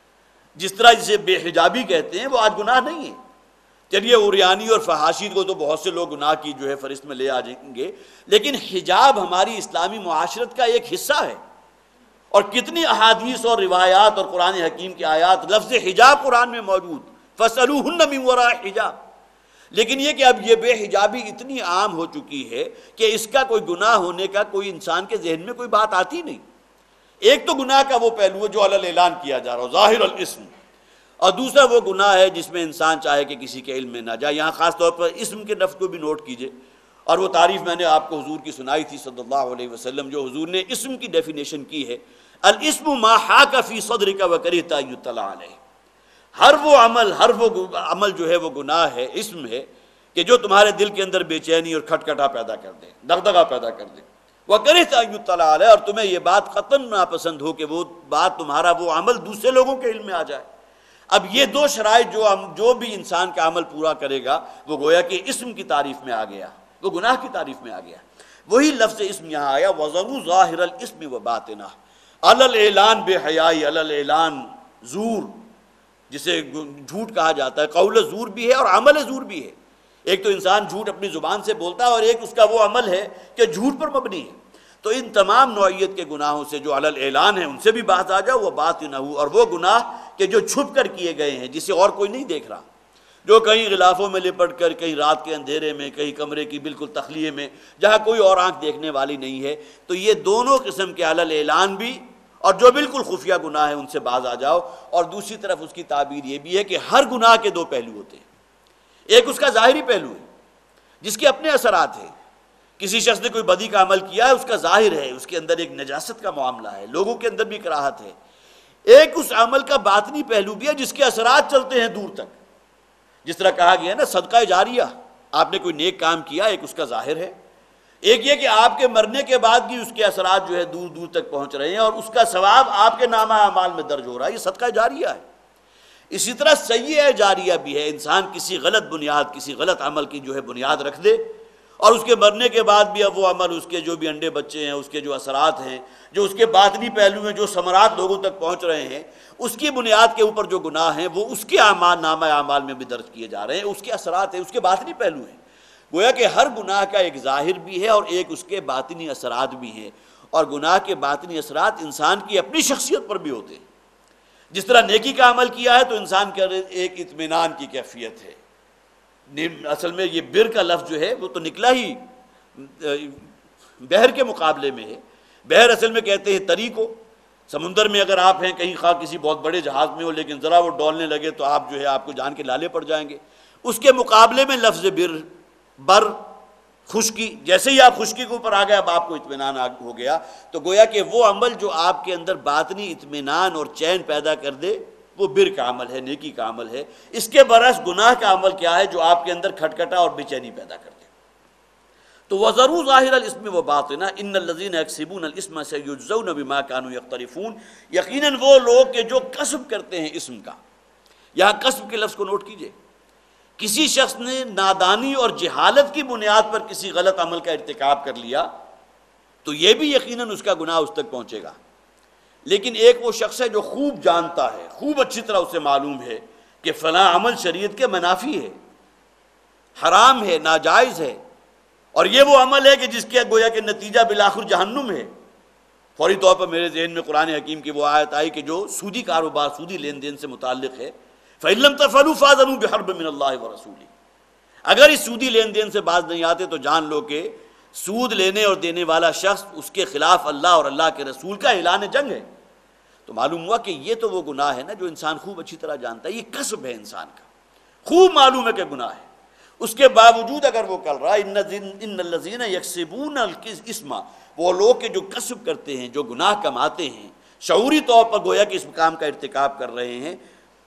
جس طرح جسے بے حجابی کہتے ہیں، وہ آج گناہ نہیں ہے۔ چلیے عریانی اور فحاشی کو تو بہت سے لوگ گناہ کی جو ہے فہرست میں لے آ جائیں گے، لیکن حجاب ہماری اسلامی معاشرت کا ایک حصہ ہے، اور کتنی احادیث اور روایات اور قرآن حکیم کی آیات لفظ حجاب قرآن میں موجود، فَاسْأَلُوهُنَّ مِنْ وَرَاءِ حجاب۔ لیکن یہ کہ اب یہ بے حجابی اتنی عام ہو چکی ہے کہ اس کا کوئی گناہ ہونے کا کوئی انسان کے ذہن میں کوئی بات آتی نہیں۔ ایک تو گناہ کا وہ پہلو ہے جو علی الاعلان کیا جا رہا ہو، ظاہر الاسم، اور دوسرا وہ گناہ ہے جس میں انسان چاہے کہ کسی کے علم میں نہ جائے۔ یہاں خاص طور پر اسم کے لفظ کو بھی نوٹ کیجئے، اور وہ تعریف میں نے آپ کو حضور کی سنائی تھی صلی اللہ علیہ وسلم، جو حضور نے اسم کی ڈیفینیشن کی ہے، الاسم ما حاک فی صدرک وکرہت ان یطلع علیہ، ہر وہ عمل جو ہے وہ گناہ ہے، اسم ہے کہ جو تمہارے دل کے اندر بے چینی اور کھٹکھٹا پیدا کر دے، دغدغہ پیدا کر دے، وکرہت ان یطلع علیہ، اور تمہیں یہ بات قطعاً ناپسند ہو کہ وہ بات تمہارا وہ عمل دوسرے لوگوں کے علم میں آ جائے۔ اب یہ دو شرائط جو بھی انسان کا عمل پورا کرے گا، وہ گویا کہ اسم کی تعریف میں آ گیا، وہ گناہ کی تعریف میں آ گیا۔ وہی لفظ اسم یہاں آیا، وَذَرُوا ظَاهِرَ الْإِثْمِ وَبَاطِنَهُ، علی الاعلان بے حیائی، علی الاعلان زور، جسے جھوٹ کہا جاتا ہے، قول زور بھی ہے اور عمل زور بھی ہے۔ ایک تو انسان جھوٹ اپنی زبان سے بولتا ہے، اور ایک اس کا وہ عمل ہے کہ جھوٹ پر مبنی ہے۔ تو ان تمام نوعیت کے گناہوں سے جو علی الاعلان ہیں ان سے بھی باز آ جاؤ، وہ باطنہ، اور وہ گناہ کہ جو چھپ کر کیے گئے ہیں، جسے اور کوئی نہیں دیکھ رہا، جو کہیں غلافوں میں لپٹ کر، کہیں رات کے اندھیرے میں، کہیں کمرے کی بالکل تخلیے میں، جہاں کوئی اور آنکھ دیکھنے والی نہیں ہے۔ تو یہ دونوں قسم کے علی الاعلان بھی اور جو بالکل خفیہ گناہ ہے ان سے باز آ جاؤ۔ اور دوسری طرف اس کی تعبیر یہ بھی ہے کہ ہر گناہ کے دو پہلو ہوتے ہیں، ایک اس کا ظاہری پہلو ہے جس کے اپنے اثرات ہیں، کسی شخص نے کوئی بدی کا عمل کیا ہے، اس کا ظاہر ہے اس کے اندر ایک نجاست کا معاملہ ہے، لوگوں کے اندر بھی کراہت ہے، ایک اس عمل کا باطنی پہلو بھی ہے جس کے اثرات چلتے ہیں دور تک، جس طرح کہا گیا ہے نا صدقہ جاریہ، آپ نے کوئی نیک کام کیا، ایک اس کا ظاہر ہے، ایک یہ کہ آپ کے مرنے کے بعد بھی اس کے اثرات جو ہے دور دور تک پہنچ رہے ہیں اور اس کا ثواب آپ کے نامہ اعمال میں درج ہو رہا ہے، یہ صدقہ جاریہ ہے۔ اسی طرح سیئہ جاریہ بھی ہے، انسان کسی غلط بنیاد، کسی غلط عمل کی جو ہے بنیاد رکھ دے اور اس کے مرنے کے بعد بھی اب وہ عمل، اس کے جو بھی انڈے بچے ہیں، اس کے جو اثرات ہیں، جو اس کے باطنی پہلو ہیں، جو ثمرات لوگوں تک پہنچ رہے ہیں، اس کی بنیاد کے اوپر جو گناہ ہیں وہ اس کے اعمال نامہ اعمال میں بھی درج کیے جا رہے ہیں، اس کے اثرات ہیں، اس کے باطنی پہلو ہیں۔ گویا کہ ہر گناہ کا ایک ظاہر بھی ہے اور ایک اس کے باطنی اثرات بھی ہیں، اور گناہ کے باطنی اثرات انسان کی اپنی شخصیت پر بھی ہوتے ہیں۔ جس طرح نیکی کا عمل کیا ہے تو انسان کے ایک اطمینان کی کیفیت ہے، اصل میں یہ بر کا لفظ جو ہے وہ تو نکلا ہی بحر کے مقابلے میں ہے۔ بحر اصل میں کہتے ہیں تری کو، سمندر میں اگر آپ ہیں کہیں خواہ کسی بہت بڑے جہاز میں ہو لیکن ذرا وہ ڈولنے لگے تو آپ جو ہے آپ کو جان کے لالے پڑ جائیں گے، اس کے مقابلے میں لفظ بر خشکی، جیسے ہی آپ خشکی کے اوپر آ گئے اب آپ کو اطمینان ہو گیا، تو گویا کہ وہ عمل جو آپ کے اندر باطنی اطمینان اور چین پیدا کر دے وہ بر کا عمل ہے، نیکی کا عمل ہے۔ اس کے برعکس گناہ کا عمل کیا ہے؟ جو آپ کے اندر کھٹکھٹا اور بے چینی پیدا کر دے۔ تو وَذَرُوا ظَاهِرَ الْإِثْمِ وَبَاطِنَهُ إِنَّ الَّذِينَ يَكْسِبُونَ الْإِثْمَ سَيُجْزَوْنَ بِمَا كَانُوا يَقْتَرِفُونَ، یقیناً وہ لوگ کہ جو کسب کرتے ہیں اسم کا، یہاں کسب کے لفظ کو نوٹ کیجئے، کسی شخص نے نادانی اور جہالت کی بنیاد پر کسی غلط عمل کا ارتکاب کر لیا تو یہ بھی یقیناً اس کا گناہ اس تک پہنچے گا، لیکن ایک وہ شخص ہے جو خوب جانتا ہے، خوب اچھی طرح اسے معلوم ہے کہ فلاں عمل شریعت کے منافی ہے، حرام ہے، ناجائز ہے، اور یہ وہ عمل ہے کہ جس کے گویا کہ نتیجہ بالآخر جہنم ہے۔ فوری طور پر میرے ذہن میں قرآن حکیم کی وہ آیت آئی کہ جو سودی کاروبار، سودی لین دین سے متعلق ہے، فَإِن لَمْ تَفْعَلُوا فَأْذَنُوا بِحَرْبٍ مِّنَ اللَّهِ وَرَسُولِهِ، اگر اس سودی لین دین سے باز نہیں آتے تو جان لو کہ سود لینے اور دینے والا شخص اس کے خلاف اللہ اور اللہ کے رسول کا اعلان جنگ ہے۔ تو معلوم ہوا کہ یہ تو وہ گناہ ہے نا جو انسان خوب اچھی طرح جانتا ہے، یہ کسب ہے انسان کا، خوب معلوم ہے کہ گناہ ہے، اس کے باوجود اگر وہ کر رہا ہے ان الذین یکسبون الاسم، وہ لوگ کہ جو کسب کرتے ہیں، جو گناہ کماتے ہیں، شعوری طور پر گویا کہ اس کام کا ارتکاب کر رہے ہیں،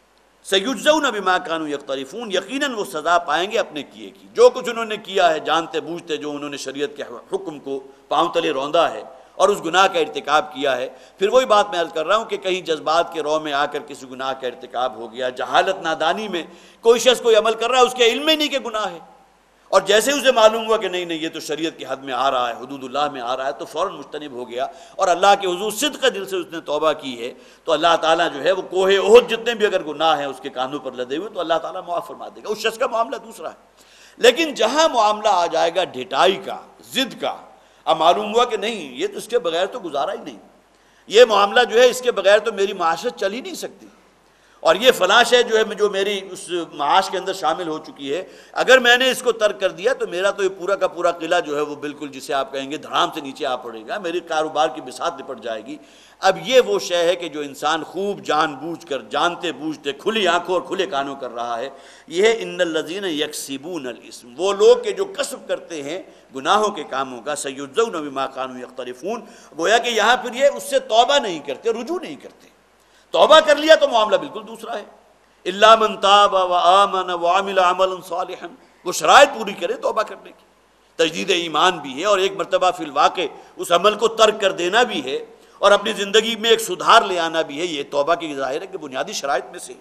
سیجزون بما کانوا یقترفون، یقیناً وہ سزا پائیں گے اپنے کیے کی، جو کچھ انہوں نے کیا ہے جانتے بوجھتے، جو انہوں نے شریعت کے حکم کو پاؤں تلے روندا ہے اور اس گناہ کا ارتکاب کیا ہے۔ پھر وہی بات میں عرض کر رہا ہوں کہ کہیں جذبات کے رو میں آ کر کسی گناہ کا ارتکاب ہو گیا، جہالت نادانی میں کوئی شخص کوئی عمل کر رہا ہے، اس کے علم میں نہیں کہ گناہ ہے، اور جیسے اسے معلوم ہوا کہ نہیں یہ تو شریعت کی حد میں آ رہا ہے، حدود اللہ میں آ رہا ہے، تو فوراً مجتنب ہو گیا اور اللہ کے حضور صدق دل سے اس نے توبہ کی ہے، تو اللہ تعالیٰ جو ہے وہ کوہ احد جتنے بھی اگر گناہ ہیں اس کے کانوں پر لدے ہوئے تو اللہ تعالیٰ معاف فرما دے گا۔ اس شخص کا معاملہ دوسرا ہے، لیکن جہاں معاملہ آ جائے گا ڈھٹائی کا، ضد کا، اب معلوم ہوا کہ نہیں یہ تو اس کے بغیر تو گزارا ہی نہیں، یہ معاملہ جو ہے اس کے بغیر تو میری معاشرت چل ہی نہیں سکتی، اور یہ فلاں شے جو ہے جو میری اس معاش کے اندر شامل ہو چکی ہے، اگر میں نے اس کو ترک کر دیا تو میرا تو یہ پورا کا پورا قلعہ جو ہے وہ بالکل جسے آپ کہیں گے دھڑام سے نیچے آ پڑے گا، میری کاروبار کی بساط نپٹ جائے گی۔ اب یہ وہ شے ہے کہ جو انسان خوب جان بوجھ کر، جانتے بوجھتے، کھلی آنکھوں اور کھلے کانوں کر رہا ہے، یہ ہے ان الذین یکسبون الاسم، وہ لوگ کہ جو کسب کرتے ہیں گناہوں کے کاموں کا، سیجزون بما کانوا یقترفون، گویا کہ یہاں پھر یہ اس سے توبہ نہیں کرتے، رجوع نہیں کرتے، توبہ کر لیا تو معاملہ بالکل دوسرا ہے، الا من تاب وآمن وعمل عملا صالحا، وہ شرائط پوری کرے توبہ کرنے کی، تجدید ایمان بھی ہے اور ایک مرتبہ فی الواقع اس عمل کو ترک کر دینا بھی ہے اور اپنی زندگی میں ایک سدھار لے آنا بھی ہے، یہ توبہ کی ظاہر ہے کہ بنیادی شرائط میں سے۔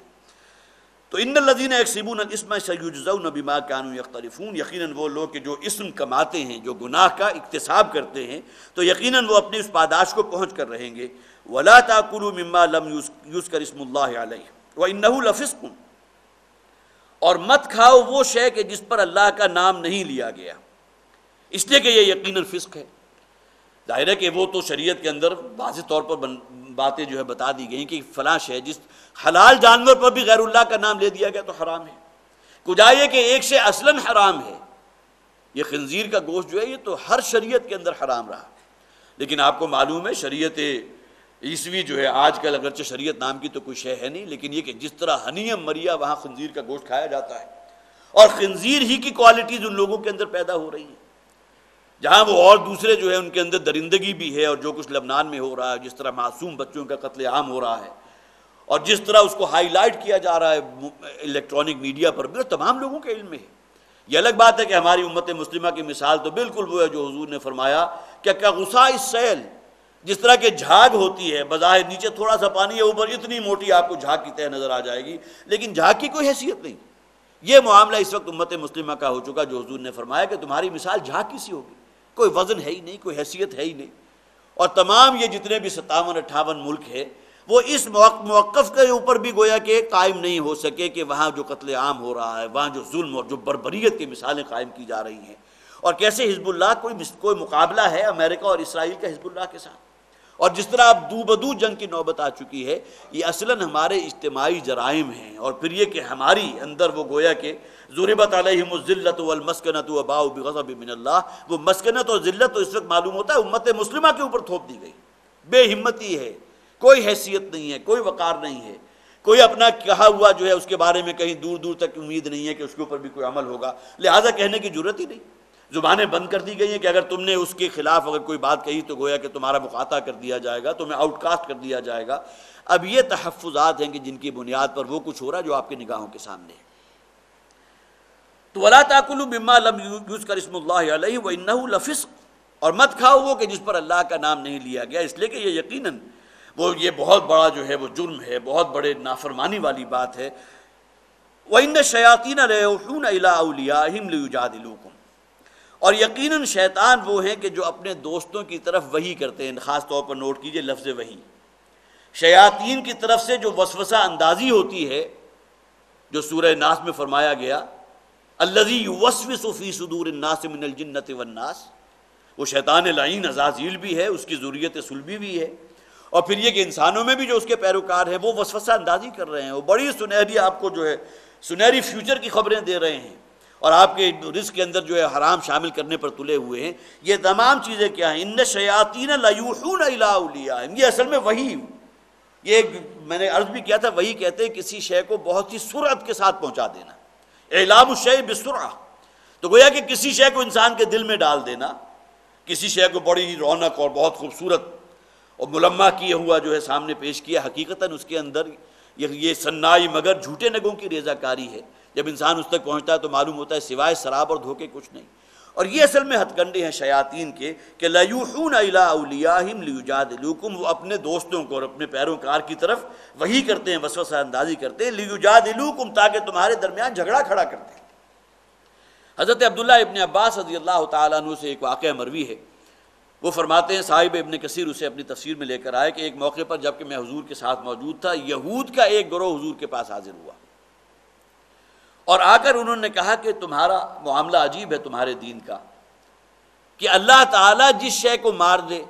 تو ان الذین یکسبون الاسم سیجزون بما کانوا یقترفون، یقیناً وہ لوگ کہ جو اسم کماتے ہیں، جو گناہ کا اکتساب کرتے ہیں، تو یقیناً وہ اپنی اس پاداش کو پہنچ کر رہیں گے۔ وَلَا تَأْكُلُوا مِمَّا لَمْ يُذْكَرِ اسْمُ اللَّهِ عَلَيْهِ وَإِنَّهُ لَفِسْقٌ، اور مت کھاؤ وہ شے کہ جس پر اللہ کا نام نہیں لیا گیا، اس لیے کہ یہ یقیناً فسق ہے۔ ظاہر ہے کہ وہ تو شریعت کے اندر واضح طور پر باتیں جو ہے بتا دی گئیں کہ فلاں شے، جس حلال جانور پر بھی غیر اللہ کا نام لے دیا گیا تو حرام ہے۔ کجا یہ کہ ایک شے اصلاً حرام ہے، یہ خنزیر کا گوشت جو ہے یہ تو ہر شریعت کے اندر حرام رہا، لیکن آپ کو معلوم ہے شریعت عیسوی جو ہے آج کل اگرچہ شریعت نام کی تو کوئی شے ہے نہیں، لیکن یہ کہ جس طرح ہنیم مریا وہاں خنزیر کا گوشت کھایا جاتا ہے، اور خنزیر ہی کی کوالٹیز ان لوگوں کے اندر پیدا ہو رہی ہیں۔ جہاں وہ اور دوسرے جو ہے ان کے اندر درندگی بھی ہے، اور جو کچھ لبنان میں ہو رہا ہے، جس طرح معصوم بچوں کا قتل عام ہو رہا ہے، اور جس طرح اس کو ہائی لائٹ کیا جا رہا ہے الیکٹرانک میڈیا پر بھی، اور تمام لوگوں کے علم میں ہے۔ یہ الگ بات ہے کہ ہماری امت مسلمہ کی مثال تو بالکل وہ ہے جو حضور نے فرمایا کہ غصہ السیل، جس طرح کہ جھاگ ہوتی ہے، بظاہر نیچے تھوڑا سا پانی ہے، اوپر اتنی موٹی آپ کو جھاگ کی تہ نظر آ جائے گی، لیکن جھاگ کی کوئی حیثیت نہیں۔ یہ معاملہ اس وقت امت مسلمہ کا ہو چکا، جو حضور نے فرمایا کہ تمہاری مثال جھاگ کی سی ہوگی، کوئی وزن ہے ہی نہیں، کوئی حیثیت ہے ہی نہیں۔ اور تمام یہ جتنے بھی 57-58 ملک ہے، وہ اس موقف کے اوپر بھی گویا کہ قائم نہیں ہو سکے کہ وہاں جو قتل عام ہو رہا ہے، وہاں جو ظلم اور جو بربریت کی مثالیں قائم کی جا رہی ہیں، اور کیسے حزب اللہ کوئی مقابلہ ہے امریکہ اور اسرائیل کا حزب اللہ کے ساتھ، اور جس طرح اب دو بدو جنگ کی نوبت آ چکی ہے۔ یہ اصلاً ہمارے اجتماعی جرائم ہیں، اور پھر یہ کہ ہماری اندر وہ گویا کہ ضربت علیہم الذلۃ والمسکنۃ وباؤوا بغضب من اللہ، وہ مسکنت اور ذلت تو اس وقت معلوم ہوتا ہے امت مسلمہ کے اوپر تھوپ دی گئی۔ بے ہمتی ہے، کوئی حیثیت نہیں ہے، کوئی وقار نہیں ہے، کوئی اپنا کہا ہوا جو ہے اس کے بارے میں کہیں دور دور تک امید نہیں ہے کہ اس کے اوپر بھی کوئی عمل ہوگا، لہٰذا کہنے کی ضرورت ہی نہیں۔ زبانیں بند کر دی گئی ہیں کہ اگر تم نے اس کے خلاف اگر کوئی بات کہی تو گویا کہ تمہارا مقاطع کر دیا جائے گا، تمہیں آؤٹ کاسٹ کر دیا جائے گا۔ اب یہ تحفظات ہیں کہ جن کی بنیاد پر وہ کچھ ہو رہا ہے جو آپ کی نگاہوں کے سامنے ہے۔ تو وَلَا تَأْكُلُوا مِمَّا لَمْ يُذْكَرِ اسْمُ اللَّهِ عَلَيْهِ وَإِنَّهُ لَفِسْقٌ، اور مت کھاؤ وہ کہ جس پر اللہ کا نام نہیں لیا گیا، اس لیے کہ یہ یقیناً وہ یہ بہت بڑا جو ہے وہ جرم ہے، بہت بڑے نافرمانی والی بات ہے۔ وَإِنَّ الشَّيَاطِينَ لَيُوحُونَ إِلَىٰ أَوْلِيَائِهِمْ لِيُجَادِلُوكُمْ، اور یقیناً شیطان وہ ہیں کہ جو اپنے دوستوں کی طرف وحی کرتے ہیں۔ خاص طور پر نوٹ کیجئے لفظ وحی، شیاطین کی طرف سے جو وسوسہ اندازی ہوتی ہے، جو سورہ ناس میں فرمایا گیا الذی یوسوس فی صدور الناس من الجنۃ والناس، وہ شیطان لعین عزازیل بھی ہے، اس کی ذریت صلبی بھی ہے، اور پھر یہ کہ انسانوں میں بھی جو اس کے پیروکار ہیں وہ وسوسہ اندازی کر رہے ہیں، وہ بڑی سنہری آپ کو جو ہے سنہری فیوچر کی خبریں دے رہے ہیں، اور آپ کے رزق کے اندر جو ہے حرام شامل کرنے پر تلے ہوئے ہیں۔ یہ تمام چیزیں کیا ہیں؟ ان الشیاطین لیوحون الی اولیائہم، یہ اصل میں وحی، یہ میں نے عرض بھی کیا تھا، وحی کہتے ہیں کسی شے کو بہت ہی سرعت کے ساتھ پہنچا دینا، اعلام الشیء بسرعہ، تو گویا کہ کسی شے کو انسان کے دل میں ڈال دینا، کسی شے کو بڑی ہی رونق اور بہت خوبصورت اور ملمع کیا ہوا جو ہے سامنے پیش کیا، حقیقتاً اس کے اندر یہ صنائی مگر جھوٹے نگوں کی ریزہ کاری ہے۔ جب انسان اس تک پہنچتا ہے تو معلوم ہوتا ہے سوائے شراب اور دھوکے کچھ نہیں۔ اور یہ اصل میں ہتھ کنڈے ہیں شیاطین کے کہ لیوحون الی اولیاءہم لیجادلوکم، وہ اپنے دوستوں کو اور اپنے پیروکار کی طرف وحی کرتے ہیں، وسوسہ اندازی کرتے ہیں، لیجادلوکم، تاکہ تمہارے درمیان جھگڑا کھڑا کرتے ہیں۔ حضرت عبداللہ ابن عباس رضی اللہ تعالیٰ عنہ سے ایک واقعہ مروی ہے، وہ فرماتے ہیں صاحب ابن کثیر اسے اپنی تفسیر میں لے کر آئے کہ ایک موقع پر جب کہ میں حضور کے ساتھ موجود تھا، یہود کا ایک گروہ حضور کے پاس حاضر ہوا، اور آ کر انہوں نے کہا کہ تمہارا معاملہ عجیب ہے تمہارے دین کا، کہ اللہ تعالیٰ جس شے کو مار دے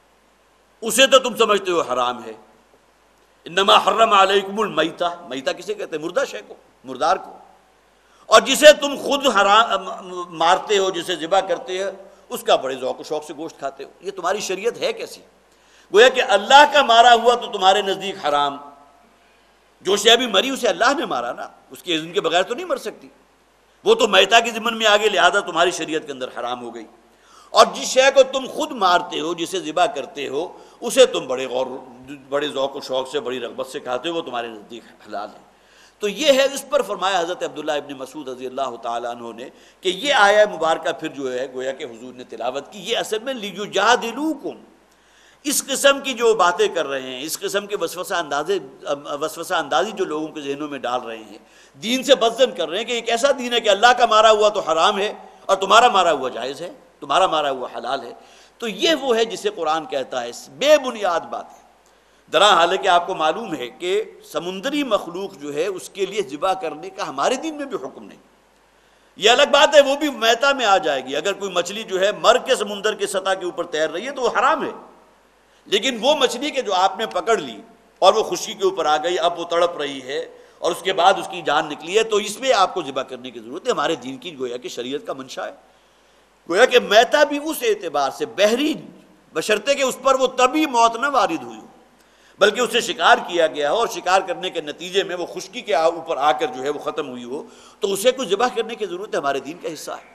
اسے تو تم سمجھتے ہو حرام ہے، انما حرم علیکم المیتہ، میتہ کسے کہتے ہیں؟ مردہ شے کو، مردار کو، اور جسے تم خود مارتے ہو، جسے ذبح کرتے ہو، اس کا بڑے ذوق و شوق سے گوشت کھاتے ہو۔ یہ تمہاری شریعت ہے کیسی؟ گویا کہ اللہ کا مارا ہوا تو تمہارے نزدیک حرام، جو شے ابھی مری اسے اللہ نے مارا نا، اس کے اذن کے بغیر تو نہیں مر سکتی، وہ تو میتہ کی ضمن میں آگے، لہذا تمہاری شریعت کے اندر حرام ہو گئی۔ اور جس شے کو تم خود مارتے ہو، جسے ذبح کرتے ہو، اسے تم بڑے ذوق و شوق سے، بڑی رغبت سے کھاتے ہو، وہ تمہارے نزدیک حلال ہے۔ تو یہ ہے، اس پر فرمایا حضرت عبداللہ ابن مسعود رضی اللہ تعالیٰ عنہ نے کہ یہ آیہ مبارکہ پھر جو ہے گویا کہ حضور نے تلاوت کی، یہ اصل میں لیجادلوکم، اس قسم کی جو باتیں کر رہے ہیں، اس قسم کے وسوسہ اندازی جو لوگوں کے ذہنوں میں ڈال رہے ہیں، دین سے بدظن کر رہے ہیں کہ ایک ایسا دین ہے کہ اللہ کا مارا ہوا تو حرام ہے اور تمہارا مارا ہوا جائز ہے، تمہارا مارا ہوا حلال ہے۔ تو یہ وہ ہے جسے قرآن کہتا ہے بے بنیاد بات ہے۔ درا حالانکہ آپ کو معلوم ہے کہ سمندری مخلوق جو ہے اس کے لیے ذبح کرنے کا ہمارے دین میں بھی حکم نہیں۔ یہ الگ بات ہے وہ بھی میتہ میں آ جائے گی، اگر کوئی مچھلی جو ہے مر کے سمندر کے سطح کے اوپر تیر رہی ہے تو وہ حرام ہے، لیکن وہ مچھلی کہ جو آپ نے پکڑ لی اور وہ خشکی کے اوپر آ گئی، اب وہ تڑپ رہی ہے اور اس کے بعد اس کی جان نکلی ہے، تو اس میں آپ کو ذبح کرنے کی ضرورت ہے۔ ہمارے دین کی گویا کہ شریعت کا منشا ہے، گویا کہ میتہ بھی اس اعتبار سے بحری، بشرطے کہ اس پر وہ طبی موت نہ وارد ہوئی، بلکہ اسے شکار کیا گیا ہو اور شکار کرنے کے نتیجے میں وہ خشکی کے اوپر آ کر جو ہے وہ ختم ہوئی ہو، تو اسے کچھ ذبح کرنے کی ضرورت ہے، ہمارے دین کا حصہ ہے۔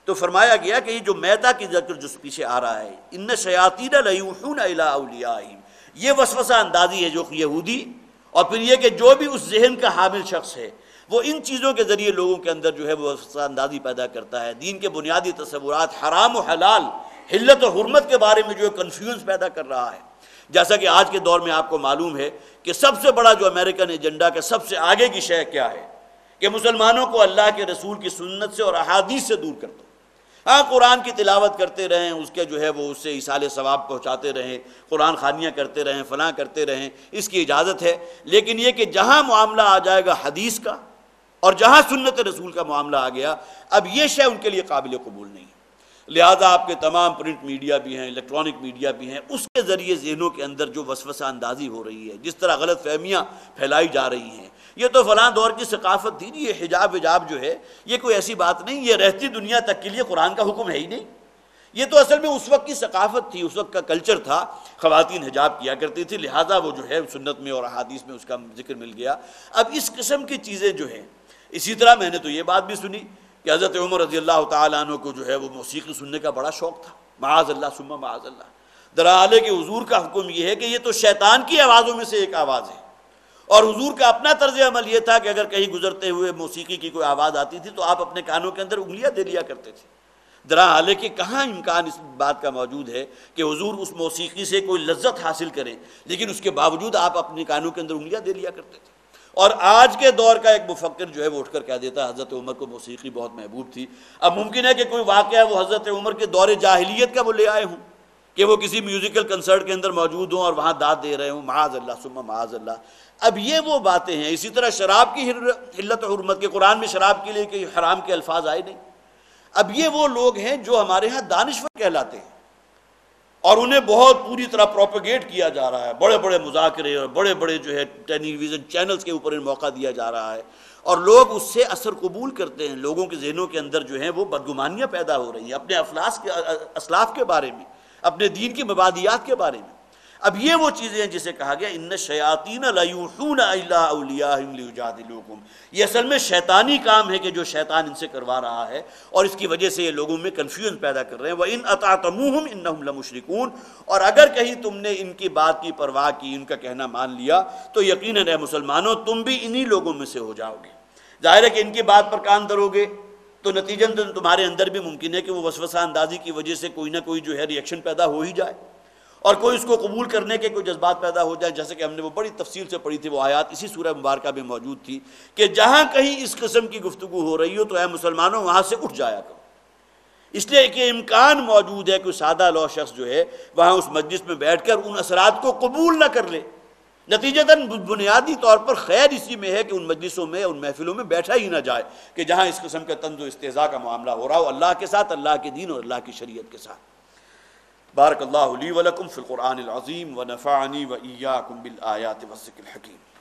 تو فرمایا گیا کہ یہ جو میتا کی ذکر جو پیچھے آ رہا ہے، ان شیاطین لیوحون الی اولیائہم، یہ وسوسہ اندازی ہے جو یہودی اور پھر یہ کہ جو بھی اس ذہن کا حامل شخص ہے وہ ان چیزوں کے ذریعے لوگوں کے اندر جو ہے وہ وسوسہ اندازی پیدا کرتا ہے، دین کے بنیادی تصورات، حرام و حلال، حلت و حرمت کے بارے میں جو ہے کنفیوژ پیدا کر رہا ہے۔ جیسا کہ آج کے دور میں آپ کو معلوم ہے کہ سب سے بڑا جو امریکن ایجنڈا کا سب سے آگے کی شے کیا ہے کہ مسلمانوں کو اللہ کے رسول کی سنت سے اور احادیث سے دور کر دو۔ ہاں قرآن کی تلاوت کرتے رہیں، اس کے جو ہے وہ اس سے ایصال ثواب پہنچاتے رہیں، قرآن خوانیاں کرتے رہیں، فلاں کرتے رہیں، اس کی اجازت ہے، لیکن یہ کہ جہاں معاملہ آ جائے گا حدیث کا اور جہاں سنت رسول کا معاملہ آ گیا، اب یہ شے ان کے لیے قابل قبول نہیں ہے۔ لہذا آپ کے تمام پرنٹ میڈیا بھی ہیں، الیکٹرانک میڈیا بھی ہیں، اس کے ذریعے ذہنوں کے اندر جو وسوسہ اندازی ہو رہی ہے، جس طرح غلط فہمیاں پھیلائی جا رہی ہیں، یہ تو فلاں دور کی ثقافت تھی، یہ حجاب جو ہے یہ کوئی ایسی بات نہیں، یہ رہتی دنیا تک کے لیے قرآن کا حکم ہے ہی نہیں، یہ تو اصل میں اس وقت کی ثقافت تھی، اس وقت کا کلچر تھا، خواتین حجاب کیا کرتی تھی، لہٰذا وہ جو ہے سنت میں اور احادیث میں اس کا ذکر مل گیا۔ اب اس قسم کی چیزیں جو ہیں، اسی طرح میں نے تو یہ بات بھی سنی کہ حضرت عمر رضی اللہ تعالیٰ عنہ کو جو ہے وہ موسیقی سننے کا بڑا شوق تھا، معاذ اللہ ثم معاذ اللہ، درحالے کہ حضور کا حکم یہ ہے کہ یہ تو شیطان کی آوازوں میں سے ایک آواز ہے، اور حضور کا اپنا طرز عمل یہ تھا کہ اگر کہیں گزرتے ہوئے موسیقی کی کوئی آواز آتی تھی تو آپ اپنے کانوں کے اندر انگلیاں دے لیا کرتے تھے، درحالے کہ کہاں امکان اس بات کا موجود ہے کہ حضور اس موسیقی سے کوئی لذت حاصل کریں، لیکن اس کے باوجود آپ اپنے کانوں کے اندر انگلیاں دے لیا کرتے تھے۔ اور آج کے دور کا ایک مفکر جو ہے وہ اٹھ کر کہہ دیتا ہے حضرت عمر کو موسیقی بہت محبوب تھی۔ اب ممکن ہے کہ کوئی واقعہ وہ حضرت عمر کے دور جاہلیت کا وہ لے آئے ہوں کہ وہ کسی میوزیکل کنسرٹ کے اندر موجود ہوں اور وہاں داد دے رہے ہوں، معاذ اللہ ثم معاذ اللہ۔ اب یہ وہ باتیں ہیں۔ اسی طرح شراب کی حلت و حرمت کے قرآن میں شراب کے لیے کہ حرام کے الفاظ آئے نہیں۔ اب یہ وہ لوگ ہیں جو ہمارے ہاں دانشور کہلاتے ہیں اور انہیں بہت پوری طرح پروپیگیٹ کیا جا رہا ہے، بڑے بڑے مذاکرے اور بڑے بڑے جو ہے ٹیلی ویژن چینلز کے اوپر موقع دیا جا رہا ہے، اور لوگ اس سے اثر قبول کرتے ہیں، لوگوں کے ذہنوں کے اندر جو ہیں وہ بدگمانیاں پیدا ہو رہی ہیں اپنے اسلاف کے بارے میں، اپنے دین کی مبادیات کے بارے میں۔ اب یہ وہ چیزیں ہیں جسے کہا گیا ان الشیاطین لیوحون الی اولیاءہم لیجادلوکم، یہ اصل میں شیطانی کام ہے کہ جو شیطان ان سے کروا رہا ہے، اور اس کی وجہ سے یہ لوگوں میں کنفیوژن پیدا کر رہے ہیں۔ وَإِنْ أَطَعْتَمُوهُمْ إِنَّهُمْ لَمُشْرِكُونَ، اور اگر کہیں تم نے ان کی بات کی پرواہ کی، ان کا کہنا مان لیا، تو یقیناً اے مسلمانوں تم بھی انہی لوگوں میں سے ہو جاؤ گے۔ ظاہر ہے کہ ان کی بات پر کان دھرو گے تو نتیجتاً تمہارے اندر بھی ممکن ہے کہ وہ وسوسہ اندازی کی وجہ سے کوئی نہ کوئی جو ہے ریئیکشن پیدا ہو ہی جائے، اور کوئی اس کو قبول کرنے کے کوئی جذبات پیدا ہو جائے، جیسے کہ ہم نے وہ بڑی تفصیل سے پڑھی تھی، وہ آیات اسی سورہ مبارکہ میں موجود تھی کہ جہاں کہیں اس قسم کی گفتگو ہو رہی ہو تو اے مسلمانوں وہاں سے اٹھ جایا کرو، اس لیے کہ امکان موجود ہے کہ سادہ لو شخص جو ہے وہاں اس مجلس میں بیٹھ کر ان اثرات کو قبول نہ کر لے، نتیجتاً بنیادی طور پر خیر اسی میں ہے کہ ان مجلسوں میں، ان محفلوں میں بیٹھا ہی نہ جائے کہ جہاں اس قسم کا طنز و استہزاء کا معاملہ ہو رہا ہو اللہ کے ساتھ، اللہ کے دین اور اللہ کی شریعت کے ساتھ۔ بارک اللہ لی ولکم فی القرآن العظیم ونفعنی وإیاکم بالآیات والذکر الحکیم۔